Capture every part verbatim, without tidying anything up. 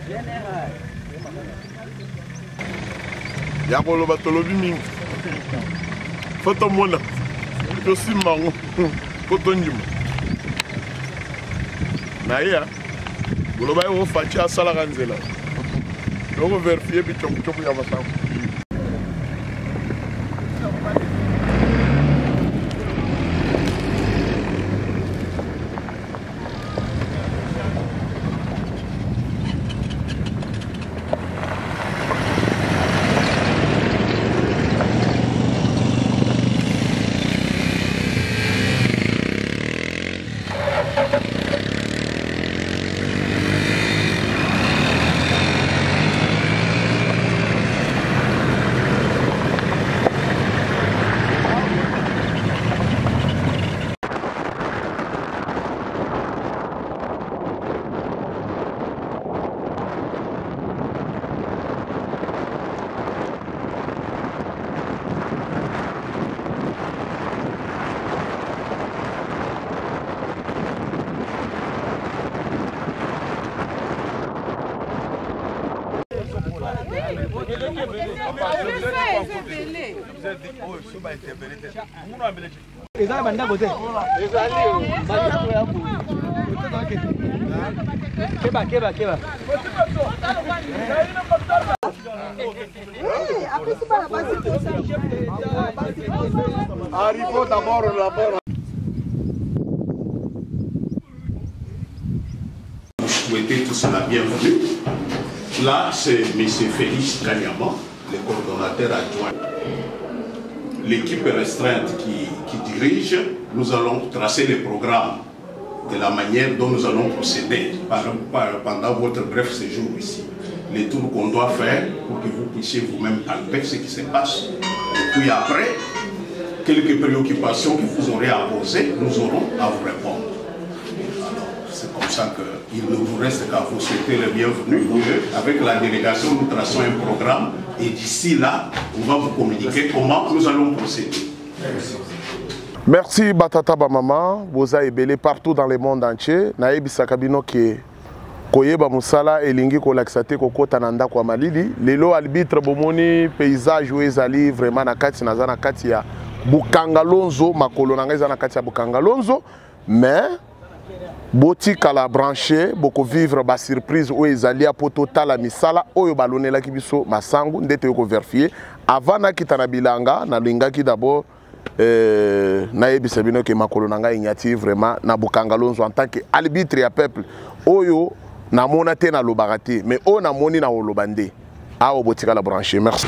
Ya koloba tolobi mingi. Foto mona. Tosi mango. Foto njima. Na ya. Koloba yo fachi asala kanzela. Yoko verifie bi choko choko ya masango. Keba, keba, keba. Arrivons d'abord là-bas. Vous souhaitez tous la bienvenue. Là, c'est M. Félix Kanyama, le coordonnateur adjoint. L'équipe restreinte qui, qui dirige, nous allons tracer le programme de la manière dont nous allons procéder par, par, pendant votre bref séjour ici. Les tours qu'on doit faire pour que vous puissiez vous-même palper ce qui se passe. Et puis après, quelques préoccupations que vous aurez à poser, nous aurons à vous répondre. C'est comme ça qu'il ne vous reste qu'à vous souhaiter le bienvenu. Avec la délégation, nous traçons un programme et d'ici là, on va vous communiquer comment nous allons procéder. Merci Batata Bamama, Boza Ebele partout dans le monde entier. Naebi Sakabino qui Koyeba Musala et Lingi Kolaksate Koko Tananda Kwa Malili. Lelo arbitre Bomoni, paysage où ezali vraiment na kati na zana kati ya Bukangalonzo, makolo na ngeza na kati ya Bukangalonzo, mais Boti kala branché, boko vivre ba surprise où ezali a poto tala misala oyo balone la kibiso masangu ndete yoko vérifier avant na kitana bilanga na linga ki d'abord euh na yebisa bino ke makolo nanga inyati vraiment na Bukangalonzo en tant que arbitre ya peuple oyo na mona te na lobagate mais o na moni na olobande awo boti kala branché. Merci.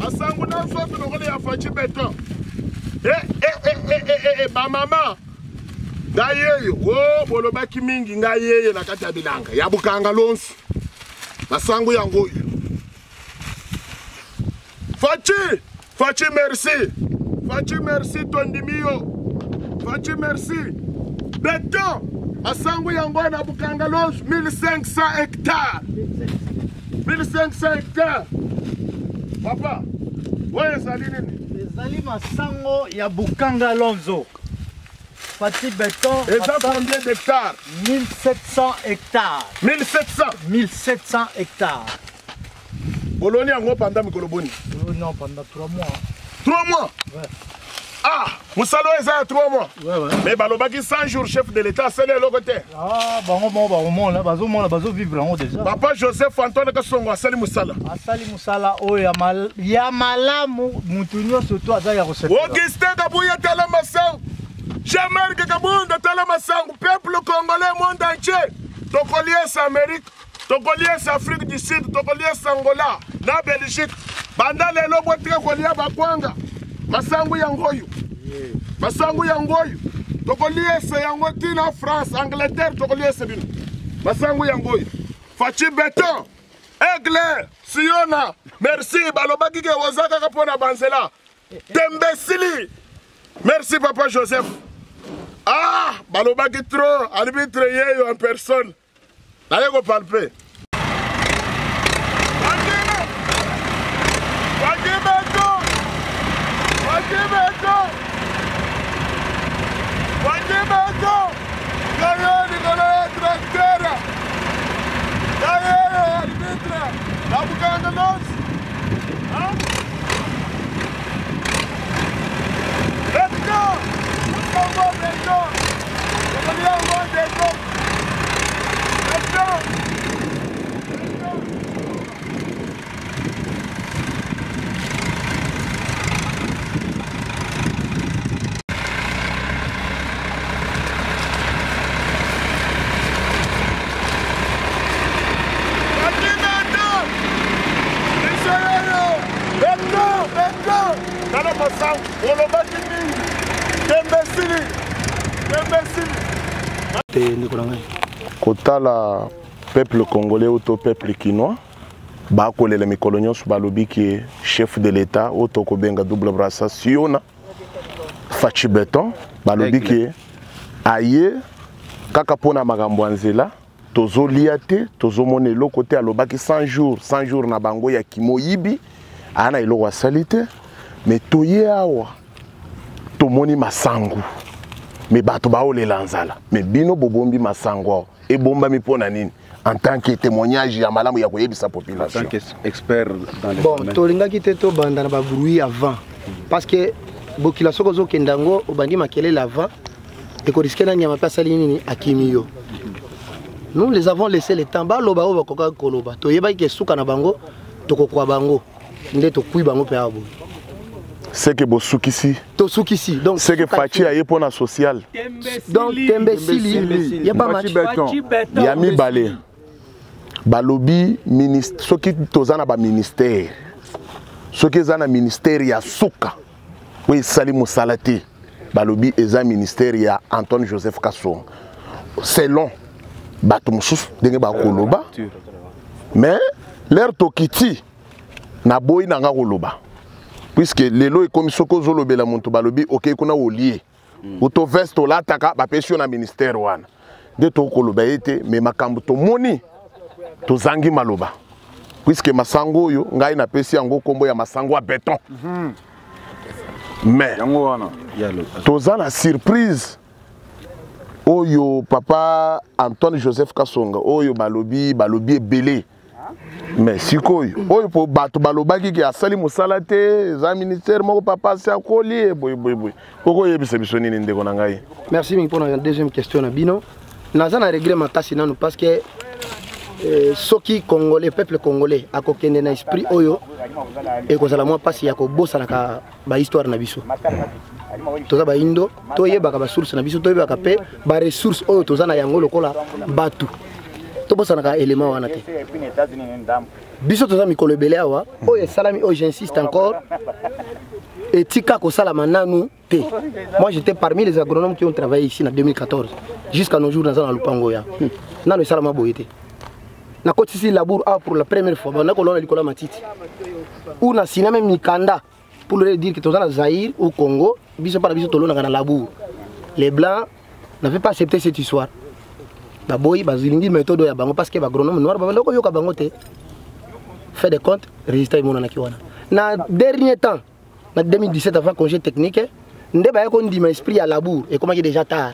Masango na soso lokole ya fachi beton. Eh eh eh eh eh eh ba mama. Ngayeyo, oh bolobaki mingi ngayeye na kati ya bilanga. Ya bukanga lonsu. Masango yango. Fachi, Fachi merci. Fachi merci tondimio. Fachi merci. Beton. Masango yango na bukanga lonsu mille cinq cents hectares. mille cinq cents hectares. Papa, ouais, ça dit nini? Ezali masango ya Bukanga Lonzo. Fachi Beton. Et ça combien d'hectares? mille sept cents hectares. mille sept cents. mille sept cents hectares. Bologna yango pendant Mikoloboni? Oh non, pendant trois mois. trois mois? Ouais. Ah, Moussalo est à trois mois. Ouais, ouais. Mais Balobaki cent jours chef de l'État, c'est le côté. Ah, bah on va au monde là, bazo monde là, bazo vivre en haut déjà. Papa Joseph Antoine Kasongo asali Moussala. Asali Moussala o ya mal ya malamu mutunyo surtout aza ya recette. Augustin Kabouya tala masango. Jean-Marc Kabunda tala masango. Peuple congolais monde entier. Tokolies Amérique, Tokolies Afrique du Sud, Tokolies Angola, na Belgique. Banda lelo botre kolia bakwanga. Masango yangoyo. Masango yangoyo. Tokoliese yango tina France, Angleterre, tokoliese bino. Masango yangoyo. Fachi Beton. Aigle, Siona. Merci balobaki ke wazaka kapona banzela. Tembesili. Merci papa Joseph. Ah, balobaki trop, arbitre yeyo en personne. Allez go palper. Kotala peuple congolais ou peuple kinois, bakole le mikolonios balobi qui est chef de l'État, auto kobenga double brassard Siona, Fachi Beton, balobi qui est aye, kakapona magambo nzela, tozo liate, tozo monelo côté alobaki cent jours, cent jours na bango ya kimoyibi, ana ilo wa salite, mais toye awa, tomoni masangu. Mais bato baole lanzala, mais bino bobombi masango. Et bomba mi pona nini en tant que témoignage ya malamu ya koyebisa population. En tant qu'expert dans les bon, tolinga kiteto banda na ba bruit avant parce que bokila soko zo kendango obandi makelele avant et ko risquer na nyama pesa nini akimiyo. Nous les avons laissé le temps ba loba o bakoka koloba. To yeba ke suka na bango to kokwa bango nde to kui bango pe abo. C'est que Bosukisi. To sukisi. Donc c'est que Fachi aye pona social. Donc Tembesili, il y a pas match. Il y a mi balé. Balobi ministre, ce qui tozana ba ministère. Ce qui zana ministère ya suka. Oui, Sali Moussalati. Balobi eza ministère ya Antoine Joseph Kasson. C'est long. Bato mususu denge ba koloba. Mais l'air tokiti na boy nanga koloba. Puisque les lois comme soko zolo bela monto balobi ok kuna olié auto vesto la taka ba pesio na ministère wana de to koloba ete mais makambo to moni to zangi maloba puisque masango yo ngai na pesi yango kombo ya masango a béton mais yango wana to za na surprise oyo papa Antoine Joseph Kasonga oyo balobi balobi ebele. Mais si quoi, oh pour battre balobaki qui a sali musalate, za ministère moko papa c'est akoli boy boy boy. Pourquoi yebi se bisoni ninde konangai? Merci pour la deuxième question na bino. Naza na règlement tasi nanu parce que soki congolais peuple congolais akokende na esprit oyo et ko sala moi pasi ya ko bossa na ka ba histoire na biso. Toza ba indo to yebaka ba source na biso to yebaka pe ba ressources oyo toza na yango lokola batu. To bossa na ka élément wana te. biso toza mikolo ebele awa oyo esalami oyo j'insiste encore etika kosalama nanu te. Moi j'étais parmi les agronomes qui ont travaillé ici en deux mille quatorze jusqu'à nos jours dans un lupango ya nanu esalama boye te na kotisi labour a pour la première fois banda kolona likola matiti ou na sina même mikanda pour leur dire que toza na Zaïre ou Congo biso pas biso tolona na labour. Les blancs n'avaient pas accepté cette histoire. La boy bazilingi méthode ya bango parce que l'agronome noir ba loko yoka bango te. Fait des comptes, résultat imona na kiwana. Na dernier temps, na deux mille dix-sept avant congé technique, ndé ba ko ndima esprit à labour et comment il est déjà tard.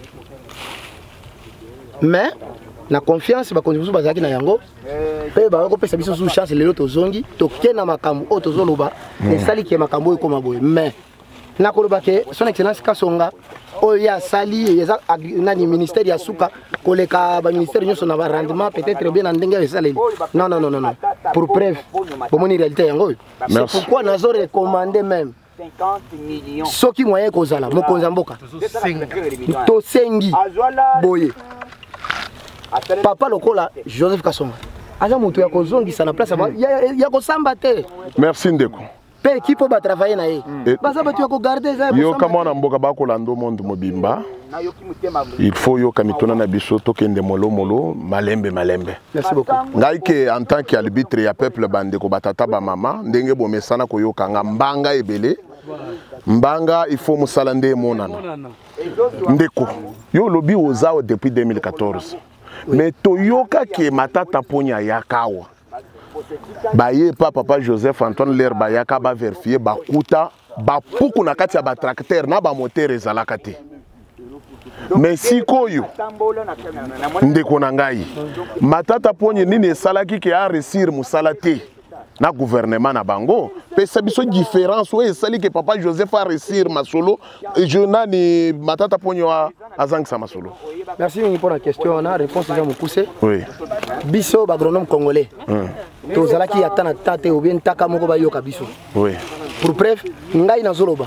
Mais na confiance ba kondibusu bazaki na yango pe ba ko pesa biso sous chance lelo tozongi to kena makambo o tozoloba et sali ke makambo ko maboy. Mais na koloba ke son excellence Kasonga oya sali yeza nani ministère ya suka koleka ba ministère nyoso na ba rendement peut-être bien ndenge ya saleli. Non non non non non. Pour preuve pour mon réalité yango. C'est pourquoi nazo recommander même cinquante millions soki moyen kozala mokonza mboka to sengi boye papa lokola Joseph Kasonga aza mutu ya kozongisa na place ya kosamba te. Merci Ndeko. Pe équipe ba travailler na ye. Baza batu ya ko garder za. Yo kama na mboka ba ko lando monde mobimba. Il faut yo kamitona na biso to kende molo molo malembe malembe. Merci beaucoup. Ngai ke en tant qu'arbitre ya peuple bande ko batata ba mama ndenge bo mesana ko yo kanga mbanga ebele. Mbanga il faut musala nde monana. Ndeko. Yo lobi ozao depuis deux mille quatorze. Mais toyoka ke matata ponya yakawa. Baye pa papa Joseph Antoine Ler bayaka ba vérifier ba kuta ba puku na kati ya ba tracteur na ba moteur ezalaka te. Mais sikoyo ndeko na ngai matata ponye nini esalaki ke a réussir musala te na gouvernement na bango pesa biso différence o esali ke papa Joseph a réussir masolo et je nani matata ponye wa azangisa masolo. Merci pour la question. On a réponse déjà me pousser. Oui. Biso agronome congolais. To zalaki atana tate ou bien taka moko ba yoka biso. Oui. Pour preuve, ngai na zoloba.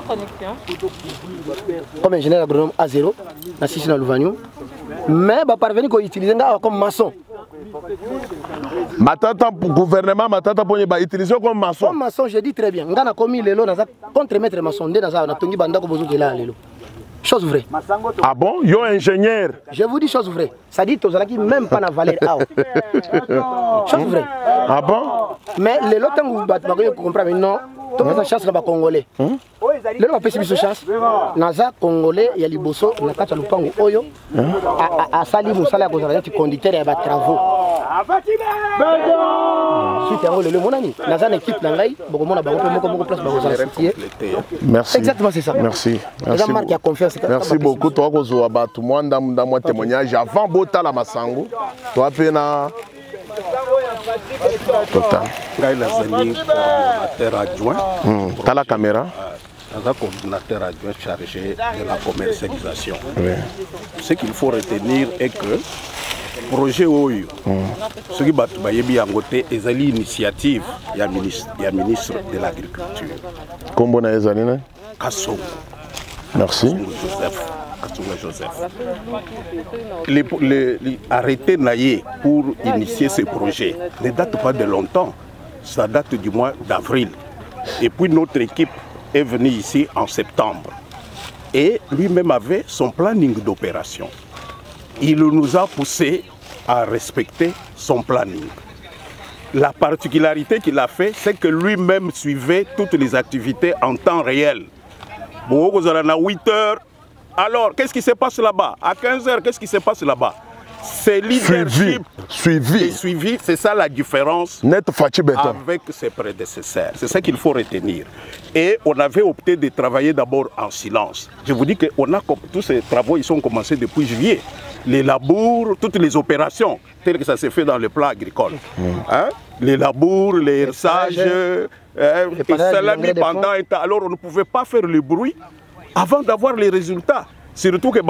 Comme ingénieur agronome A zéro, na sisi na Louvanyo. Mais ba parvenir ko utiliser nga comme maçon. Matata gouvernement matata ponye ba utiliser comme maçon. Comme maçon, je dis très bien. Nga na komi lelo na za contre maître maçon nde na za na tongi banda ko bozo kela lelo. Chose vraie. Ah bon? Yo ingénieur. Je vous dis chose vraie. Ça dit tozalaki même pas na valeur A. Chose vraie. Ah bon? Mais les lots où vous comprenez non, tu as chance là-bas congolais. Les lots pèsent plus chance. Naza congolais il y a liboso na kata lupango oyo a a sali musala ko zala ti conducteur ya ba travaux. Suite à le monani. Naza une équipe na ngai boko mona bango moko moko place bako zala situé. Merci. Exactement c'est ça. Merci. Merci. Marque ya confiance. Merci beaucoup toi ko zo ba tout moi ndam ndam témoignage avant bota la masango. Toi pena Total. Gaïl Azani, coordinateur adjoint. Mmh. T'as la caméra? Un coordinateur adjoint chargé de la commercialisation. Oui. Ce qu'il faut retenir est que le projet O U, ce qui est côté est l'initiative du ministre de l'Agriculture. Comment on a les années? Kasonga. Merci. Joseph. Joseph. Les, les, les arrêtés naïe pour initier ce projet ne date pas de longtemps, ça date du mois d'avril. Et puis notre équipe est venue ici en septembre. Et lui-même avait son planning d'opération. Il nous a poussé à respecter son planning. La particularité qu'il a fait, c'est que lui-même suivait toutes les activités en temps réel. Bon, vous allez à huit heures. Alors, qu'est-ce qui se passe là-bas? À quinze heures, qu'est-ce qui se passe là-bas? C'est leadership. Suivi. Suivi. C'est ça la différence Net avec ses prédécesseurs. C'est ça qu'il faut retenir. Et on avait opté de travailler d'abord en silence. Je vous dis que on a, tous ces travaux ils sont commencés depuis juillet. Les labours, toutes les opérations, telles que ça s'est fait dans le plan agricole. Mmh. Hein? Les labours, les hersages, euh, et ça l'a mis pendant un temps. Alors on ne pouvait pas faire le bruit avant d'avoir les résultats. Surtout que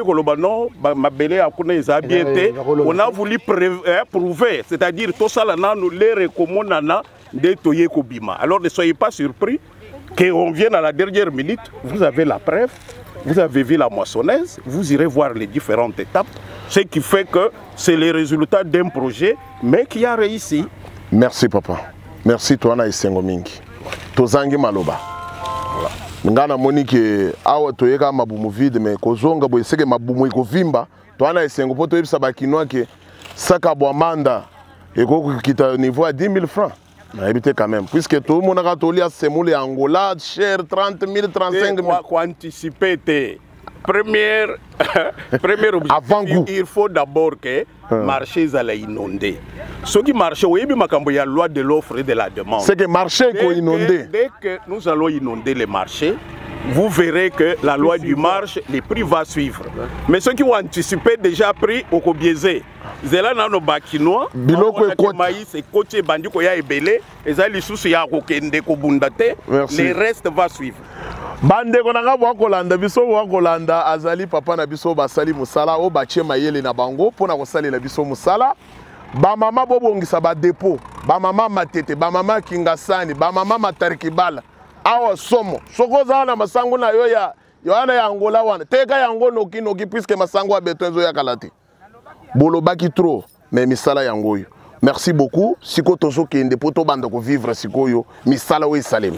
on a voulu prouver, c'est-à-dire tout ça, nous les recommandons de Toye Kobima. Alors ne soyez pas surpris qu'on vienne à la dernière minute, vous avez la preuve, vous avez vu la moissonneuse, vous irez voir les différentes étapes, ce qui fait que c'est le résultat d'un projet, mais qui a réussi. Merci papa. Merci toi na isengo mingi. Tozangi maloba. Ngana moni ke awa toyeka mabumu vide mais kozonga boye seke mabumu ikovimba toi na isengo poto yebisa bakinoa ke saka bwamanda eko kita niveau à dix mille francs. Na habité quand même puisque tout le monde a toli à semoule Angola cher trente mille trente-cinq mille quoi anticiper te première premier objectif avant goût. Il faut d'abord que le marché soit inondé. Ce qui marche, oui, il y a la loi de l'offre et de la demande. C'est que le marché est inondé. Dès que nous allons inonder les marchés, vous verrez que la loi du marché, les prix vont suivre. Mais ceux qui ont anticipé déjà pris au cobiaisé. Zela na no bakinois, biloko ekoti maïs et côté bandiko ya ebele, eza lisusu ya kokende ko bundate, le reste va suivre. Bande konanga bwa kolanda biso bwa kolanda azali papa na biso basali musala o bachie mayele na bango pona kosalela biso musala. Ba mama bobongisa ba dépôt, ba mama matete, ba mama kingasani, ba mama matarikibala. Awa somo, sokoza na masango na yo ya yohana ya Angola wana. Teka yango noki noki puisque masango ya beton zo ya kalati. Bolobaki trop, mais misala yangoyo. Merci beaucoup. Siko tozo kende poto banda ko vivre sikoyo misala we salem.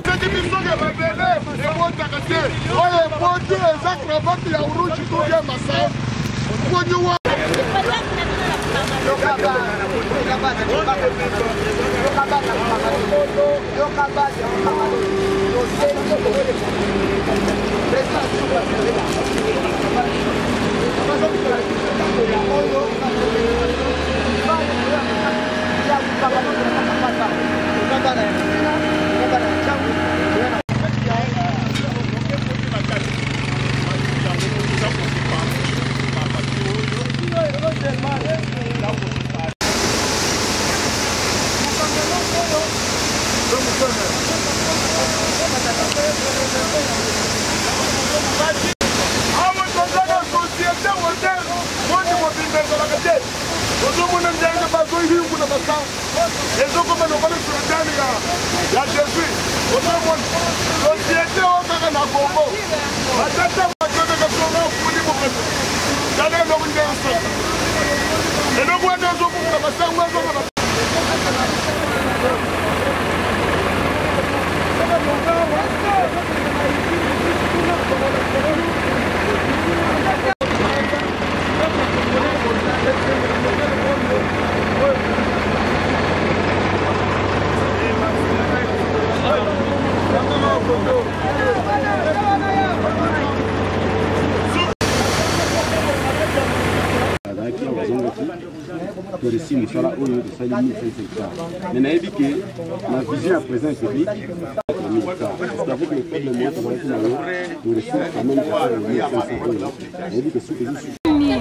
Mais n'a dit que ma vision à présent est publique. C'est-à-dire que le fait de moi, ça va être là, nous reçoit quand même mille cinq cents euros. Elle dit que sous les issues.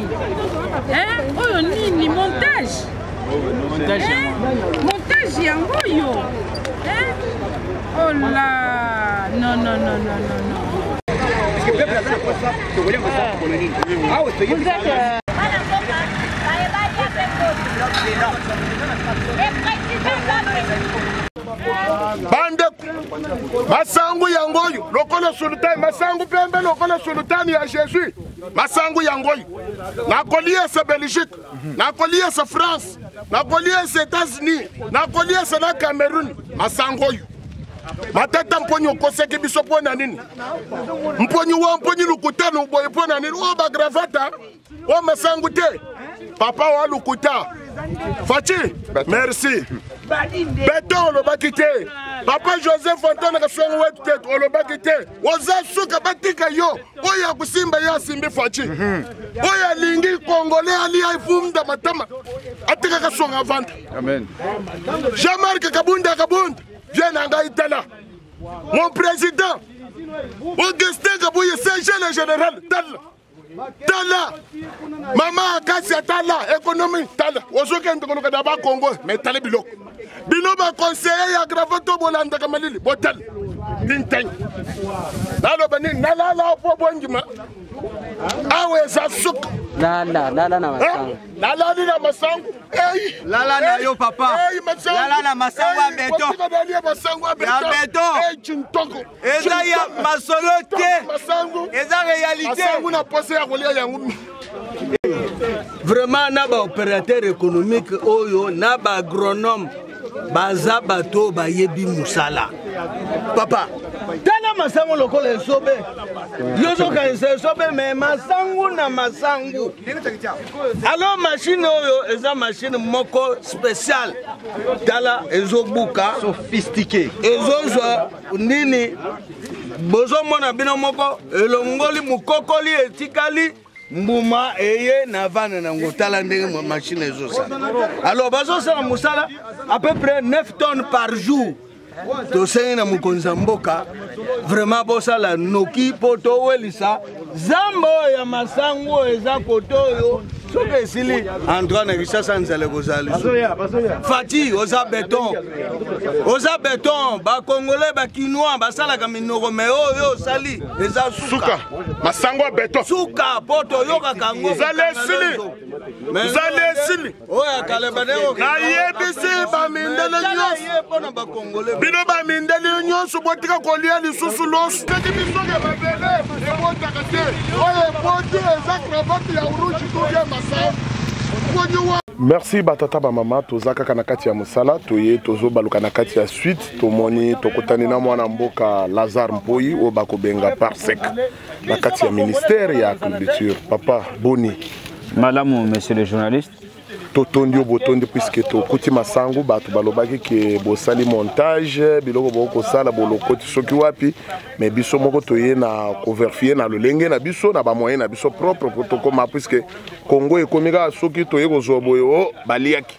Hein? Oh, ni montage. Montage. Montage, yango yo. Hein? Oh là. Non, non, non, non, non, non. Est-ce que vous avez ça? Vous voulez ça pour le nid? Ah oui, c'est bien. Bande masangu yangoyu lokola sultan masangu pembe lokola sultan ya Jésus masangu yangoyu nakolia sa Belgique nakolia sa France nakolia sa États-Unis nakolia sa na Cameroun masangoyu matata mponyo koseki biso pona nini mponyo wa mponyo lukutano boye pona nini o ba gravata o masangu te papa wa lukuta Fachi merci Beton le bakité. Papa Joseph Fontaine a fait un tête au bakité. Oza suka batika yo. Oya kusimba ya simbi Fachi. Oya lingi congolais ali aifumda matama. Atika ka songa vente. Amen. Jean-Marc Kabunda Kabunda. Viens anga itala. Mon président. Augustin Kabouye Saint-Jean le général. Tala. Tala. Maman Akassia Tala. Économie Tala. Ozoka ndoko daba Congo. Mais Tala biloko. Binoba conseiller ya gravato bolanda kamalili botal ninteng nalo bani nalala po bongima awe za suk la la la la na masangu la la ni na masangu eh la la na yo papa la la na masangu ya beton ya beton eh chintoko eza ya masolote masangu eza réalité masangu na poser ya kolia yangu vraiment na ba opérateur économique oyo na ba agronome baza bato bayebi musala. Papa, tana masango lokola esobe. Yozo kanisa esobe mais masango na masango. Alors machine oyo eza machine moko spécial. Tala ezobuka sophistiqué. Ezozo nini bozo mona bino moko elongoli mukokoli etikali mbuma eye na vana na ngotala ndenge machine ezosala. Alors bazo sala musala à peu près neuf tonnes par jour. Tosengi na mukonza mboka vraiment bosala noki poto welisa zambo ya masango eza kotoyo soke esili Antoine na Kishasa nzale kozali Fati oza béton oza béton ba congolais ba kinois basala ka minoko me oyo sali eza suka masango béton suka poto yoka kango zale esili zale esili oya kalebane o na yebisi ba mindele nyonso pona ba congolais bino ba mindele nyonso botika kolia lisusu losu tedi bisoke babele ebotaka te oyo eboti eza cravate ya uruji toye masango. Merci batata ba mama tozaka kana kati ya musala toye tozo baluka na kati ya suite tomoni tokutani na mwana mboka Lazare Mpoyi o bakobenga Parsec na kati ya ministère ya agriculture. Papa Boni Madame, monsieur le journaliste, totondi obotondi puisque tokuti masango bato balobaki ke bosali montage biloko boko sala bolokoti soki wapi mais biso moko toye na converfier na lolenge na biso na ba moyen na biso propre protocole puisque Congo ekomika soki toye kozoboyo baliaki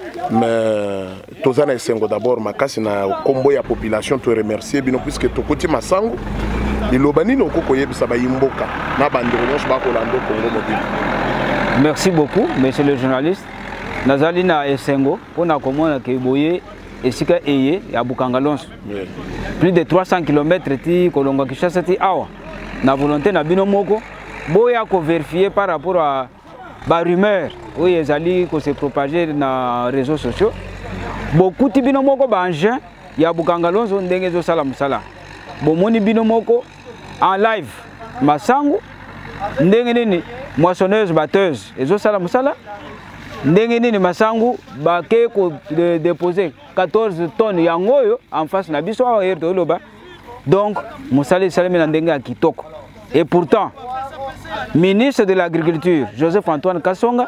mais tozana esengo d'abord makasi na kombo ya population to remercier bino puisque tokuti masango ilobani no koko yebisa ba yimboka na bandeko nyonso bakolanda Congo mobile. Merci beaucoup, monsieur le journaliste. Nazali na esengo pona komona ke boye esika eye ya Bukangalonso. Plus de trois cents kilomètres ti kolonga Kishasa ti awa. Na volonté na bino moko boya ko vérifier par rapport à ba rumeur oyo ezali ko se propager na réseaux sociaux. Beaucoup ti bino moko ba engin ya Bukangalonso ndenge zo sala musala. Bomoni bino moko en live masango ndenge nini moissonneuse batteuse ezo sala musala ndenge nini masangu bake ko de, déposer quatorze tonnes ya ngoyo en face na biso awa erto loba donc musala salami na ndenge ya kitoko. Et pourtant ministre de l'agriculture Joseph Antoine Kasonga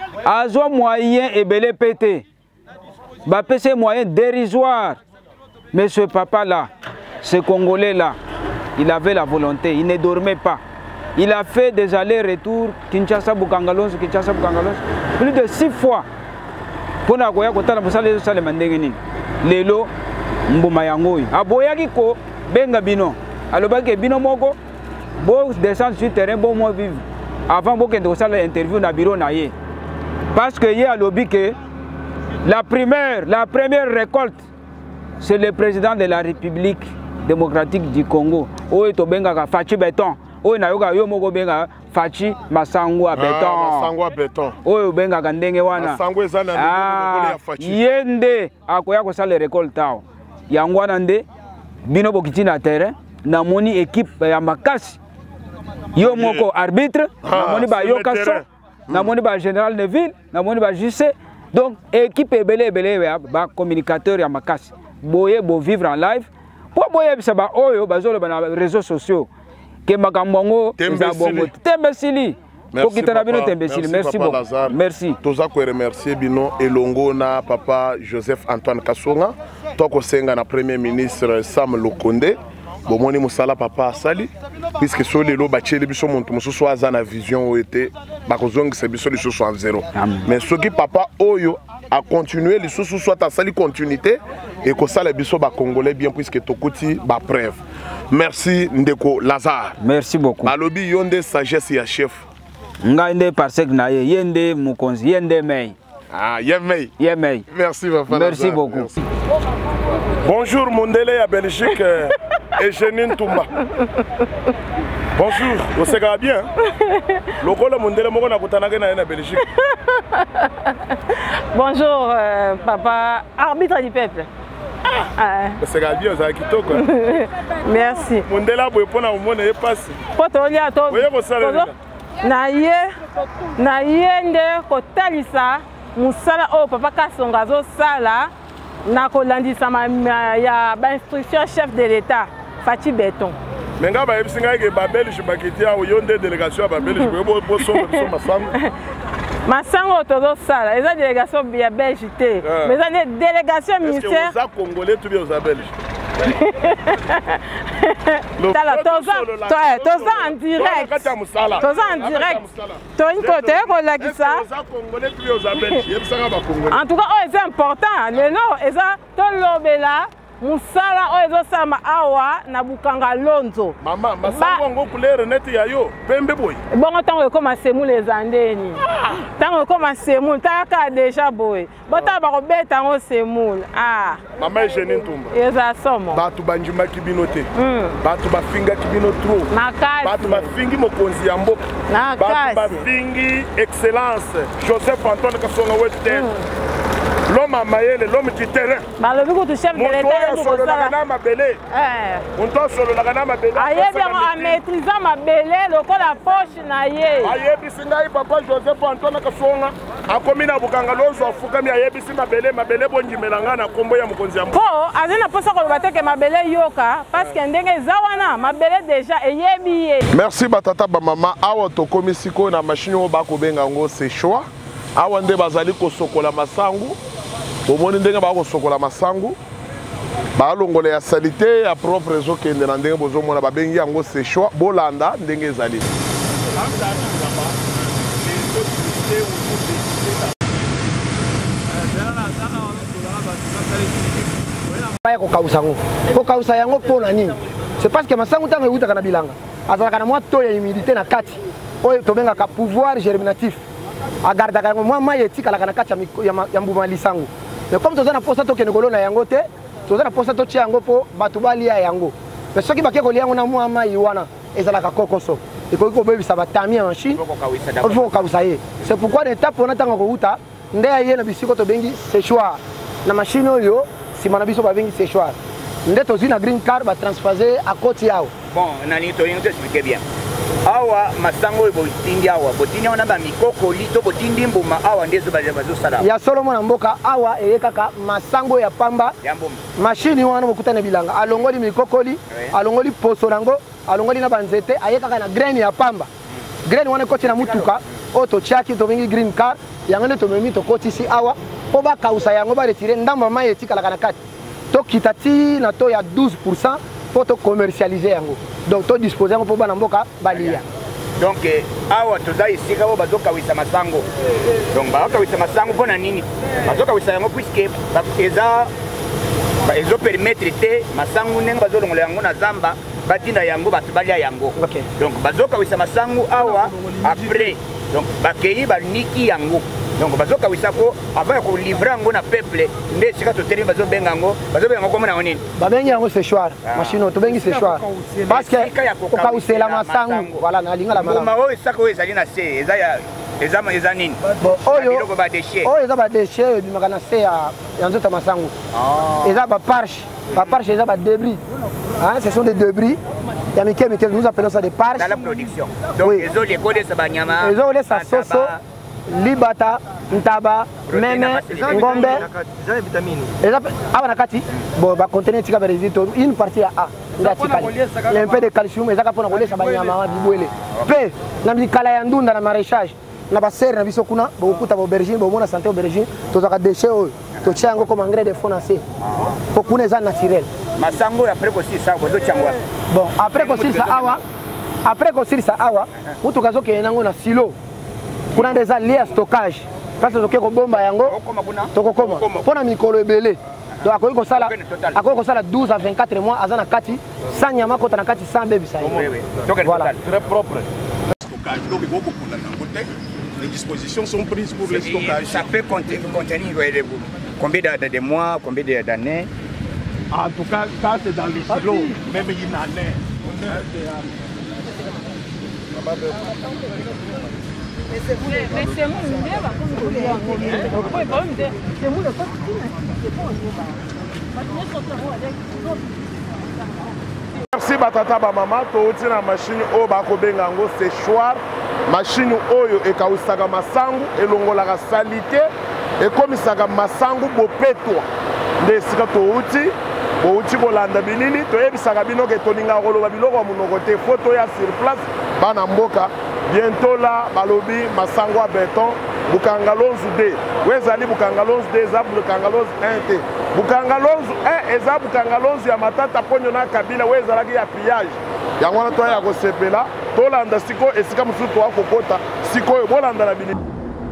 a moyen ebele pété ba pese moyen dérisoire, mais ce papa là, ce Congolais là, il avait la volonté, il ne dormait pas. Il a fait des allers-retours Kinshasa Bukangalonso, Kinshasa Bukangalonso, plus de six fois. Pour na koya kotala musala ezo sala mandenge nini. Lelo mbuma yango yi. Aboyaki ko benga bino. Alobaki bino moko bo descendre sur terrain bon mo vivre. Avant bo kende kosala interview na bureau na ye. Parce que ye alobi que la première, la première récolte, c'est le président de la République démocratique du Congo. Oyo to benga ka Fachi Béton. Oyo na yoka yo moko benga Fachi Masango a Béton. Masango a Béton. Oyo benga ka ndenge wana. Masango ezana ndenge ya Fachi. Yende akoya ko sala récolte tao. Yango wana nde bino bokiti na terrain na moni équipe ya makasi. Yo moko arbitre, na moni ba yoka so, na moni ba général Neville, na moni ba J C. Donc équipe ebele ebele ba communicateur ya makasi. Boye bo vivre en live. Pour boye bisa ba oyo bazolo ba na réseaux sociaux. Que Makambongo Tembesili. Tembesili. Merci, papa. Merci, merci beaucoup. Lazare. Merci. Toza ko remercier bino elongo na papa Joseph Antoine Kasonga. Toko senga na premier ministre Sam Lokonde. Bomoni musala papa asali. Puisque so lelo bacheli biso muntu mususu aza na vision o été bakozongi se biso lisusu en zéro. Mais ce qui papa oyo a continué lisusu soit à sali continuité et que ça les biso ba congolais bien puisque tokuti ba preuve. Merci Ndeko Lazare. Merci beaucoup. Balobi yonde sagesse ya chef. Ngande Parsec na ye yende mukonzi yende mei. Ah yemei. Yemei. Merci papa. Merci Lazare. beaucoup. Merci. Bonjour Mondele à Belgique et Jenine Toumba. Bonjour, vous savez bien. Le col Mondele moko na kutanaka na na Belgique. Bonjour euh, papa arbitre du peuple. Ah, c'est bien ça kitoko. Merci. Mondela boye pona umone e passe. Poto lia to. Oye ko sala. Na ye na yende ko talisa musala o papa Kasonga zo sala nakolandisa ya bainstruction chef de l'état Fachi Béton. Mais nga ba ebisinga ke ba belge bakiti a yonde délégation ba belge bo bo so so masango. Masango todo sala, eza délégation ya belge té. Mais eza délégation ministère. Est-ce que vous congolais tout bien aux belges? Tala toza toza en direct. Toza en direct. To une côté ko la kisa. En tout cas, c'est important. Le nom eza to lobela musala oyo ezosala awa na bukanga lonzo. Mama, masango ngo couleur net ya yo, pembe boy. Bongo tango ekoma semu les andeni. Tango ekoma semu, taka déjà boy. Bota ba kobeta ngo semu. Ah. Mama Eugénie Ntumba. Eza somo. Batu banjuma kibinote. Batu bafinga kibino trop. Makasi. Batu bafingi mokonzi ya mboka. Batu bafingi excellence. Joseph Antoine Kasonga Wete. L'homme a maillé, l'homme du terrain. Bah, le but du chef de l'État est sur le lagana ma belé. On doit sur le lagana ma belé. Aïe, bien en maîtrisant ma belé, le col la poche naïe. Aïe, bisinga papa Joseph Antoine Kasonga. A commis na bukanga lozo fukami aïe bisi ma belé, ma belé bonji melanga na kombo ya mukonzi ambo. Po, azina posa ko bate que ma belé yoka parce que ndenge zawana ma belé déjà eyebi. Merci batata ba mama awa to komisiko na machine o ba ko benga ngo c'est choix. Awa nde bazali ko sokola masangu. Omoni ndenge ba ko sokola masangu ba longola ya salité ya propre réseau kende na ndenge bozo mona ba bengi yango c'est choix bolanda ndenge ezali ba ko kausa ngo ko kausa yango pona nini c'est parce que masangu tango euta kana bilanga azalaka na mwa to ya humidité na kati oyo tobenga ka pouvoir germinatif agarda ka mwa mai etikala kana kati ya mbuma lisango. Mais comme tu as posa to kenegolo na yango te, tu as posa to yango po batu balia yango. Mais ceux qui ba keko liango na mwa mai wana ezalaka kokoso. Et ko ko bebisa batami en Chine. Il faut kausa ye. C'est pourquoi l'étape on attend ko uta nde ye na bisiko to bengi séchoir. Na machine oyo si mana biso ba bengi séchoir. Nde to zina green card ba transposer à côté yao. Bon, nani to yinto expliquer bien. Awa masango botindi awa botindi ona ba mikoko lito botindi mbuma awa ndezo bazo sala ya Solomon na mboka awa eyekaka masango ya pamba machine wana bokutana bilanga alongoli mikokoli alongoli poso nango alongoli na banzete ayekaka na grain ya pamba grain wana koti na mutuka oto chaki to bengi green card yango ne to memi to koti si awa po ba kausa yango ba retirer ndamba mai etikala kana kati to kitati na to ya douze pour cent pour to commercialiser yango donc to disposer yango po bana mboka balia donc awa toza ici ka bazo kawisa masango donc ba kawisa masango pona nini bazo kawisa yango puisque eza ba ezo permettre te masango nenga bazo longola yango na zamba batina yango batu balia yango donc bazo kawisa masango awa après donc bakei ba niki yango donc bazo kawisa ko avant ko livrer yango na peuple nde sika to teri bazo benga yango bazo benga ko mona nini ba benga yango séchoir machine to bengi séchoir parce que ko kawisa masango voilà na linga la mala ma o saka o ezali na se eza ya eza eza nini bon oyo ko ba déchet oyo eza ba déchet du makana se ya yanzo ta masango eza ba parche ba parche eza ba débris hein ce sont des débris ya mike mike nous appelons ça des parches dans la production donc ezo les codes ça ba nyama ezo les sa soso libata ntaba meme ngombe za vitamine eza awa na kati bon ba contenir tika ba résidus une partie ya a nda tikali il y a un peu de calcium eza ka pona kolesa ba nyama wa bibwele pe na mikala ya ndunda na maraîchage na ba serre na biso kuna bo kuta ba aubergine bo mona santé aubergine to zaka déchet oyo to chango comme engrais de fonancé ko kuna eza naturel masango après ko si ça bo do chango bon après ko si ça awa après ko si ça awa mutu kazo ke nango na silo kuna ndeza lié à stockage parce que ko bomba yango tokokoma pona mikolo ebele donc akoki kosala akoki kosala douze à vingt-quatre mois azana kati sans nyama kota na kati sans bebisa voilà très propre stockage donc il faut pour la côté les dispositions sont prises pour le stockage ça peut contenir combien de mois combien d'années en tout cas ça c'est dans les silos même une année Mais c'est vous, mais c'est moi, c'est vous le merci batata ba mama to tina machine o ba ko benga ngo séchoir machine oyo ekausaka masangu elongolaka salite ekomisaka masangu bopetwa nde esika touti outi kolanda bilili toyebisaka bino ke tolinga koloba biloko ya monoko te fo toya sur place bana mboka bientôt là balobi masango ya beton bukangalonzu de oyo ezali bukangalonzu de eza bukangalonzu un te bukangalonzu un eza bukangalonzu ya matata ponyo na kabila oyo ezalaki ya pillage yango wana toya kosepela tolanda sikoyo esika mosusu toya kokota sikoyo bolanda na bilili.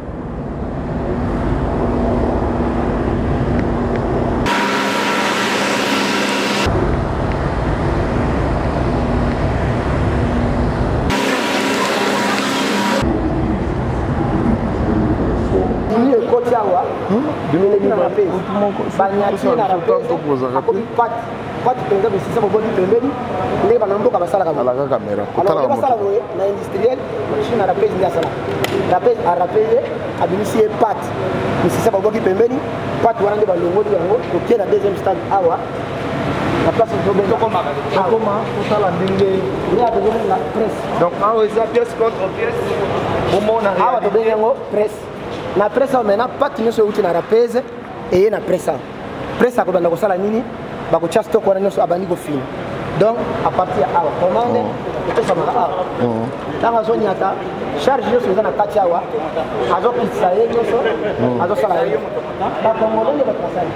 pati penza bisisa bobodi pembeni ndenge banamboka basalaka alaka kamera kotala basala boye na industriel machine à rappeler ndia sala rappel à rappeler abinisi e pati bisisa bobodi pembeni pati wana nde balongoli yango kokie na deuxième stade awa la place de Robert Tokoma Tokoma kotala ndenge ni a besoin de la presse donc awa eza pièce contre pièce bomona awa to benga yango presse na presse maintenant pati nyonso euti na rappeuse eye na presse presse akobanda kosala nini bakotia stock wana nyonso abandi kofina donc à partir ya awa commande ekosamaka awa ntango azoniata charge nyonso eza na kati awa azokitisa ye nyonso azosala ye bakongolo nde batrasali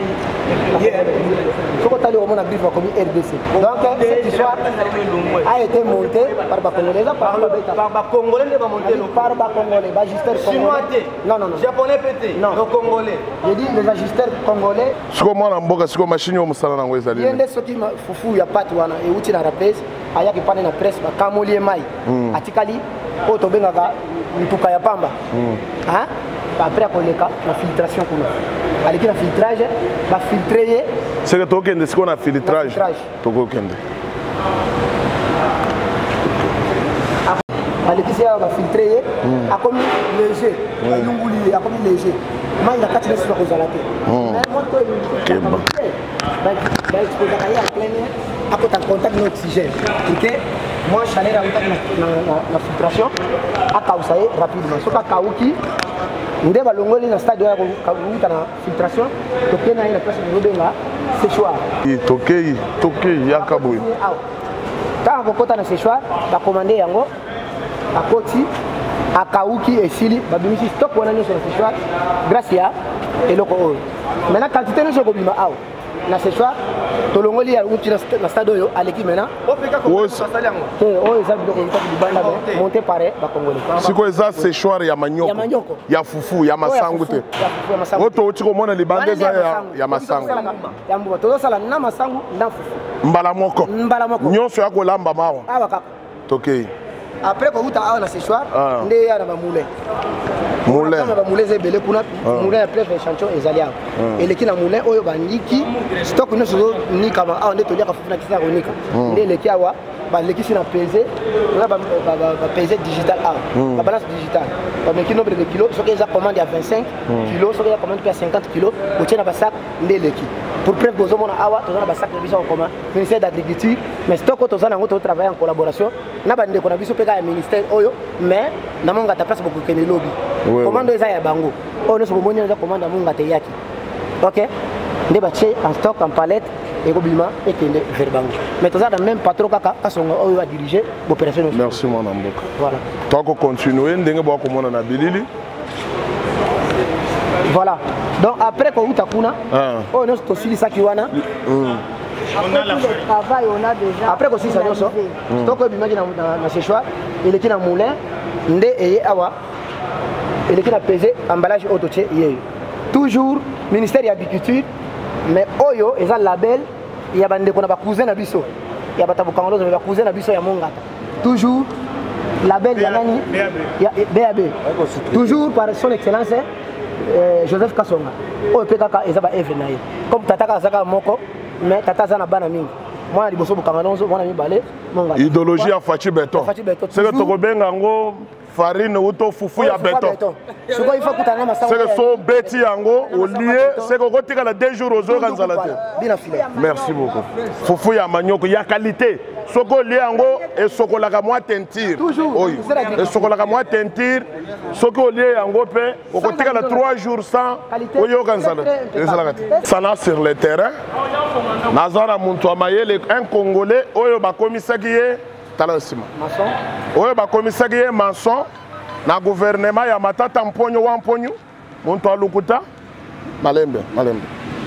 soko otali omona brief bakomi R D C donc cette histoire a été montée par bakongolais eza par bakongolais nde bamonte par bakongolais baajusteur congolais non non non japonais pété non congolais je dis les ajusteurs congolais siko mwana mboka siko machine yo mosala nango ezali ye nde soki fufu ya pati wana euti na rapese ayaki pane na presse bakamoli ye mai atikali oyo tobengaka mituka ya pamba après akoleka na filtration kuna aleki na filtrage bafiltre ye seke tokende siko na filtrage tokokende balekisi ya bafiltre ye akomi léger ayunguli ye akomi léger mai na kati nesuka kozala te baexposaka ye a plein air akota contact na oxygène ike moi chaleur autaki na filtration akausa ye rapidement soki akauki nde balongoli na stade oyo kouta na filtration tokei na ye na place tozobenga séchoir tokei tokei yaka boye ntango akokota na séchoir bakomande yango akoti akauki esili babimisi stock wana nyonso na séchoir grâce ya eloko oyo maintenant quantité nyonso ekobima awa na séchoir tolongoli ya uti na stade oyo aleki maintenant oyo eza biloko etaki libanda monté pare bakongoli siko eza séchoir ya manyoko ya fufu ya masangu te oyo touti komona libanda eza ya masangu ya mbuma tozosala na masangu na fufu mbala moko nyonso ya kolamba mawa awa kaka tokei après kouta awa na séchoir nde ya na bamoulin moulin na bamoulin eza ebele kuna moulin ya pleve échantillon ezali awa eleki na moulin oyo bandiki stock nyonso ezonikama awa nde toliaka fufu na kisaka konika nde eleki awa balekisi na pese oza bapese digital awa babalance digital bameki nombre de kilo soki eza commande ya vingt-cinq kilo soki eza commande mpe ya cinquante kilo otie na basak nde eleki pour preuve bozomona awa toza na basak na biso okoma ministère d'agriculture mais stock oyo toza nango tozotravaille en collaboration na bandeko na biso mpe kaka ya ministère oyo mais na mongata place bokokende lobi commande oyo eza ya bango oyo nyonso bomoni eza commande ya mongata eyaki ok nde batie en stock en palette ekobima ekende vers bango mais toza na même patron kaka kasonga oyo adirige bopération nyonso merci mwana mboka voilà tokocontinue ndenge boakomona na bilili voilà donc après kouta kuna oyo nyonso tosilisaki wana après kosilisa nyonso stock oyo ebimaki na séchoir eleki na moulin nde eye awa eleki na pese emballage oyo totie yeyo toujours ministère ya agriculture mais oyo eza label ya bandeko na bakousin na biso ya bato bokangolozo me bakousin na biso ya mongata toujours label ya nani ya B A B toujours par son excellence euh, Joseph Kasonga oyo mpe kaka eza baevre na ye comme tata kaka azaka moko mais tata aza na bana mingi mwana liboso bokangalonzo mwana mibale mongata idéologie ya faci beton seke tokobenga yango farine uto fufu ya beton seke so beti yango olie seke okotikala deux jours ozoyoka nzala te merci beaucoup fufu ya manyoko ya qualité soko lie yango esokolaka mwa teinture oyo esokolaka mwa teinture soki olie yango mpe okotikala trois jours sans oyoka nzala ezalaka te. Sana sur le terrain naza na muntu ya mayele un congolais oyo bakomisaki ye tala nsima oyo bakomisaki ye maçon na gouvernement ya matata mponyo wa mponyo muntu alukuta malembe malembe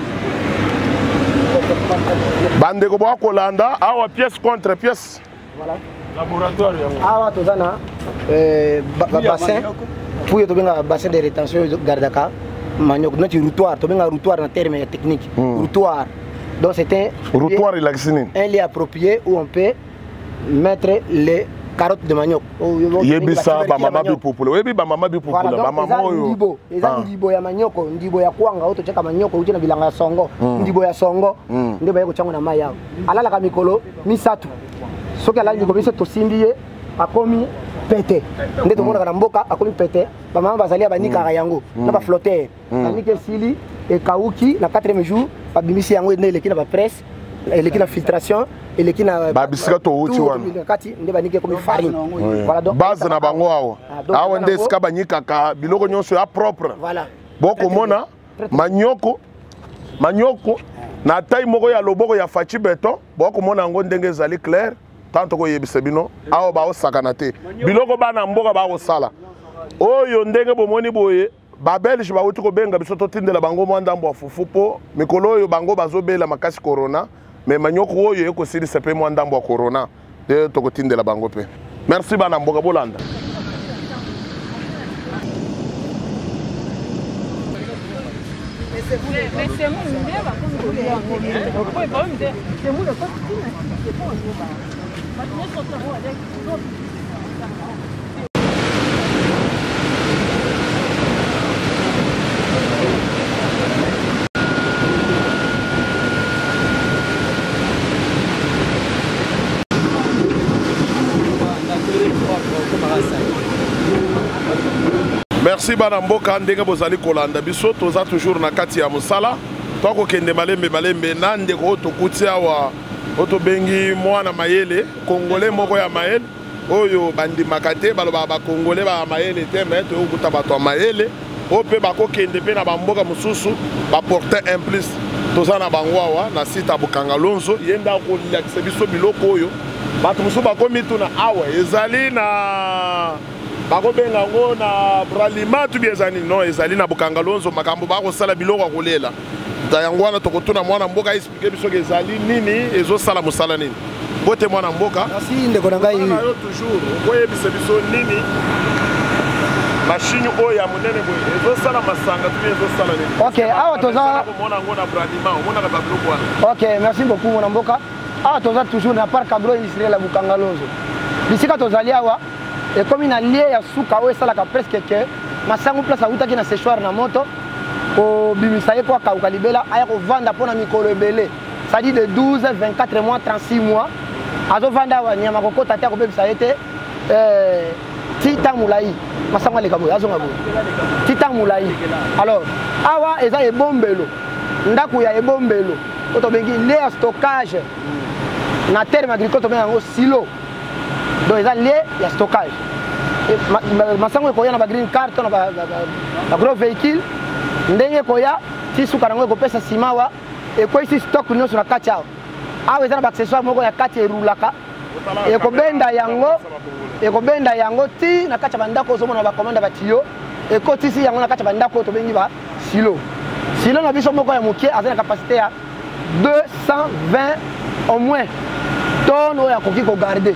bandeko bwa kolanda awa pièce contre pièce laboratoire awa tozana bassin puyo tobenga bassin de rétention gardaka maniok notre routoir tobenga routoir na terme technique routoir donc c'est un routoir il a un lieu approprié où on peut mettre les carottes de manioc. Yebisa ba mama bi popula. Webi ba mama bi popula. Ba mama oyo. Ndibo, eza ndibo ya manioko, ndibo ya kwanga auto cheka manioko uti na bilanga songo. Ndibo ya songo. Ndibo ya kuchango na mai yao. Alala ka mikolo misatu. Soki alali ko biso to simbiye akomi pete. Nde to mona kana mboka akomi pete. Ba mama bazali banika yango na ba flotter. Kanike sili e kauki na quatrième jour ba bimisi yango ne lekina ba presse. Elekina filtration elekina babisika to uti wana kati nde banike comme farine voilà donc base na bango awa awa nde sika banyika ka biloko nyonso ya propre voilà boko mona manyoko manyoko na taille moko ya loboko ya fachi beton boko mona ngo ndenge ezali clair tanto ko yebisa bino awa ba osakana te biloko bana mboka ba osala oyo ndenge bomoni boye ba belge ba uti ko benga biso to tindela bango mwanda mbo fufu po mikolo oyo bango bazobela makasi corona mais manyoko oyo eko sili sepe mwa ndambo ya corona de tokotindela bango pe. Merci bana mboka bolanda. Merci bana mboka ndenge bozali kolanda biso toza toujours na kati ya musala toko kende malembe malembe nande ko tokuti awa oto bengi mwana mayele congolais moko ya mayele oyo bandi makate baloba ba congolais ba mayele te mais to okuta bato mayele ope bako kende pe na bamboka mususu ba porter un plus toza na bango awa na site Bukanga Lonzo yenda ko lakisa biso biloko oyo bato mususu bakomi tuna awa ezali na bako benga ngo na bralima tu biezani non ezali na Bukanga Lonzo makambo bako sala biloko akolela da yango wana tokotuna mwana mboka expliquer biso ezali nini ezo sala musala nini bote mwana mboka merci ndeko ngai yo toujours boye biso biso nini machine oyo ya munene boye ezo sala masanga tu ezo sala nini OK awa toza mwana ngo na bralima mwana ka biloko wana OK merci beaucoup mwana mboka awa toza toujours na parc agro industriel ya Bukanga Lonzo bisika tozali awa et comme une alliée ya suka oyo esalaka presque que masango place autaki na séchoir na moto ko bimisa ye po akauka libela aya kovanda mpona mikolo ebele c'est-à-dire de douze, vingt-quatre mois, trente-six mois azovanda awa nyama kokota te akobebisa ye te ti ntango molai masango aleka boye azonga boye ti ntango molai alors awa eza ebombelo ndako ya ebombelo oyo tobengi lie ya stockage na terme agricole tobenga yango silo donc eza lie ya stockage masango ekoya na bagreen card to na bagros véhicule ndenge koya ti suka nango ekopesa nsima awa ekoyisi stock nyonso na kati awa awa eza na baaccessoire moko ya kati erulaka ekobenda yango ekobenda yango ti na kati ya bandako ozomona bakomanda batiyo ekotisi yango na kati ya bandako oyo tobengi ba silo silo na biso moko ya mokie aza na capacité ya deux cent vingt au moins tonne oyo akoki kogarde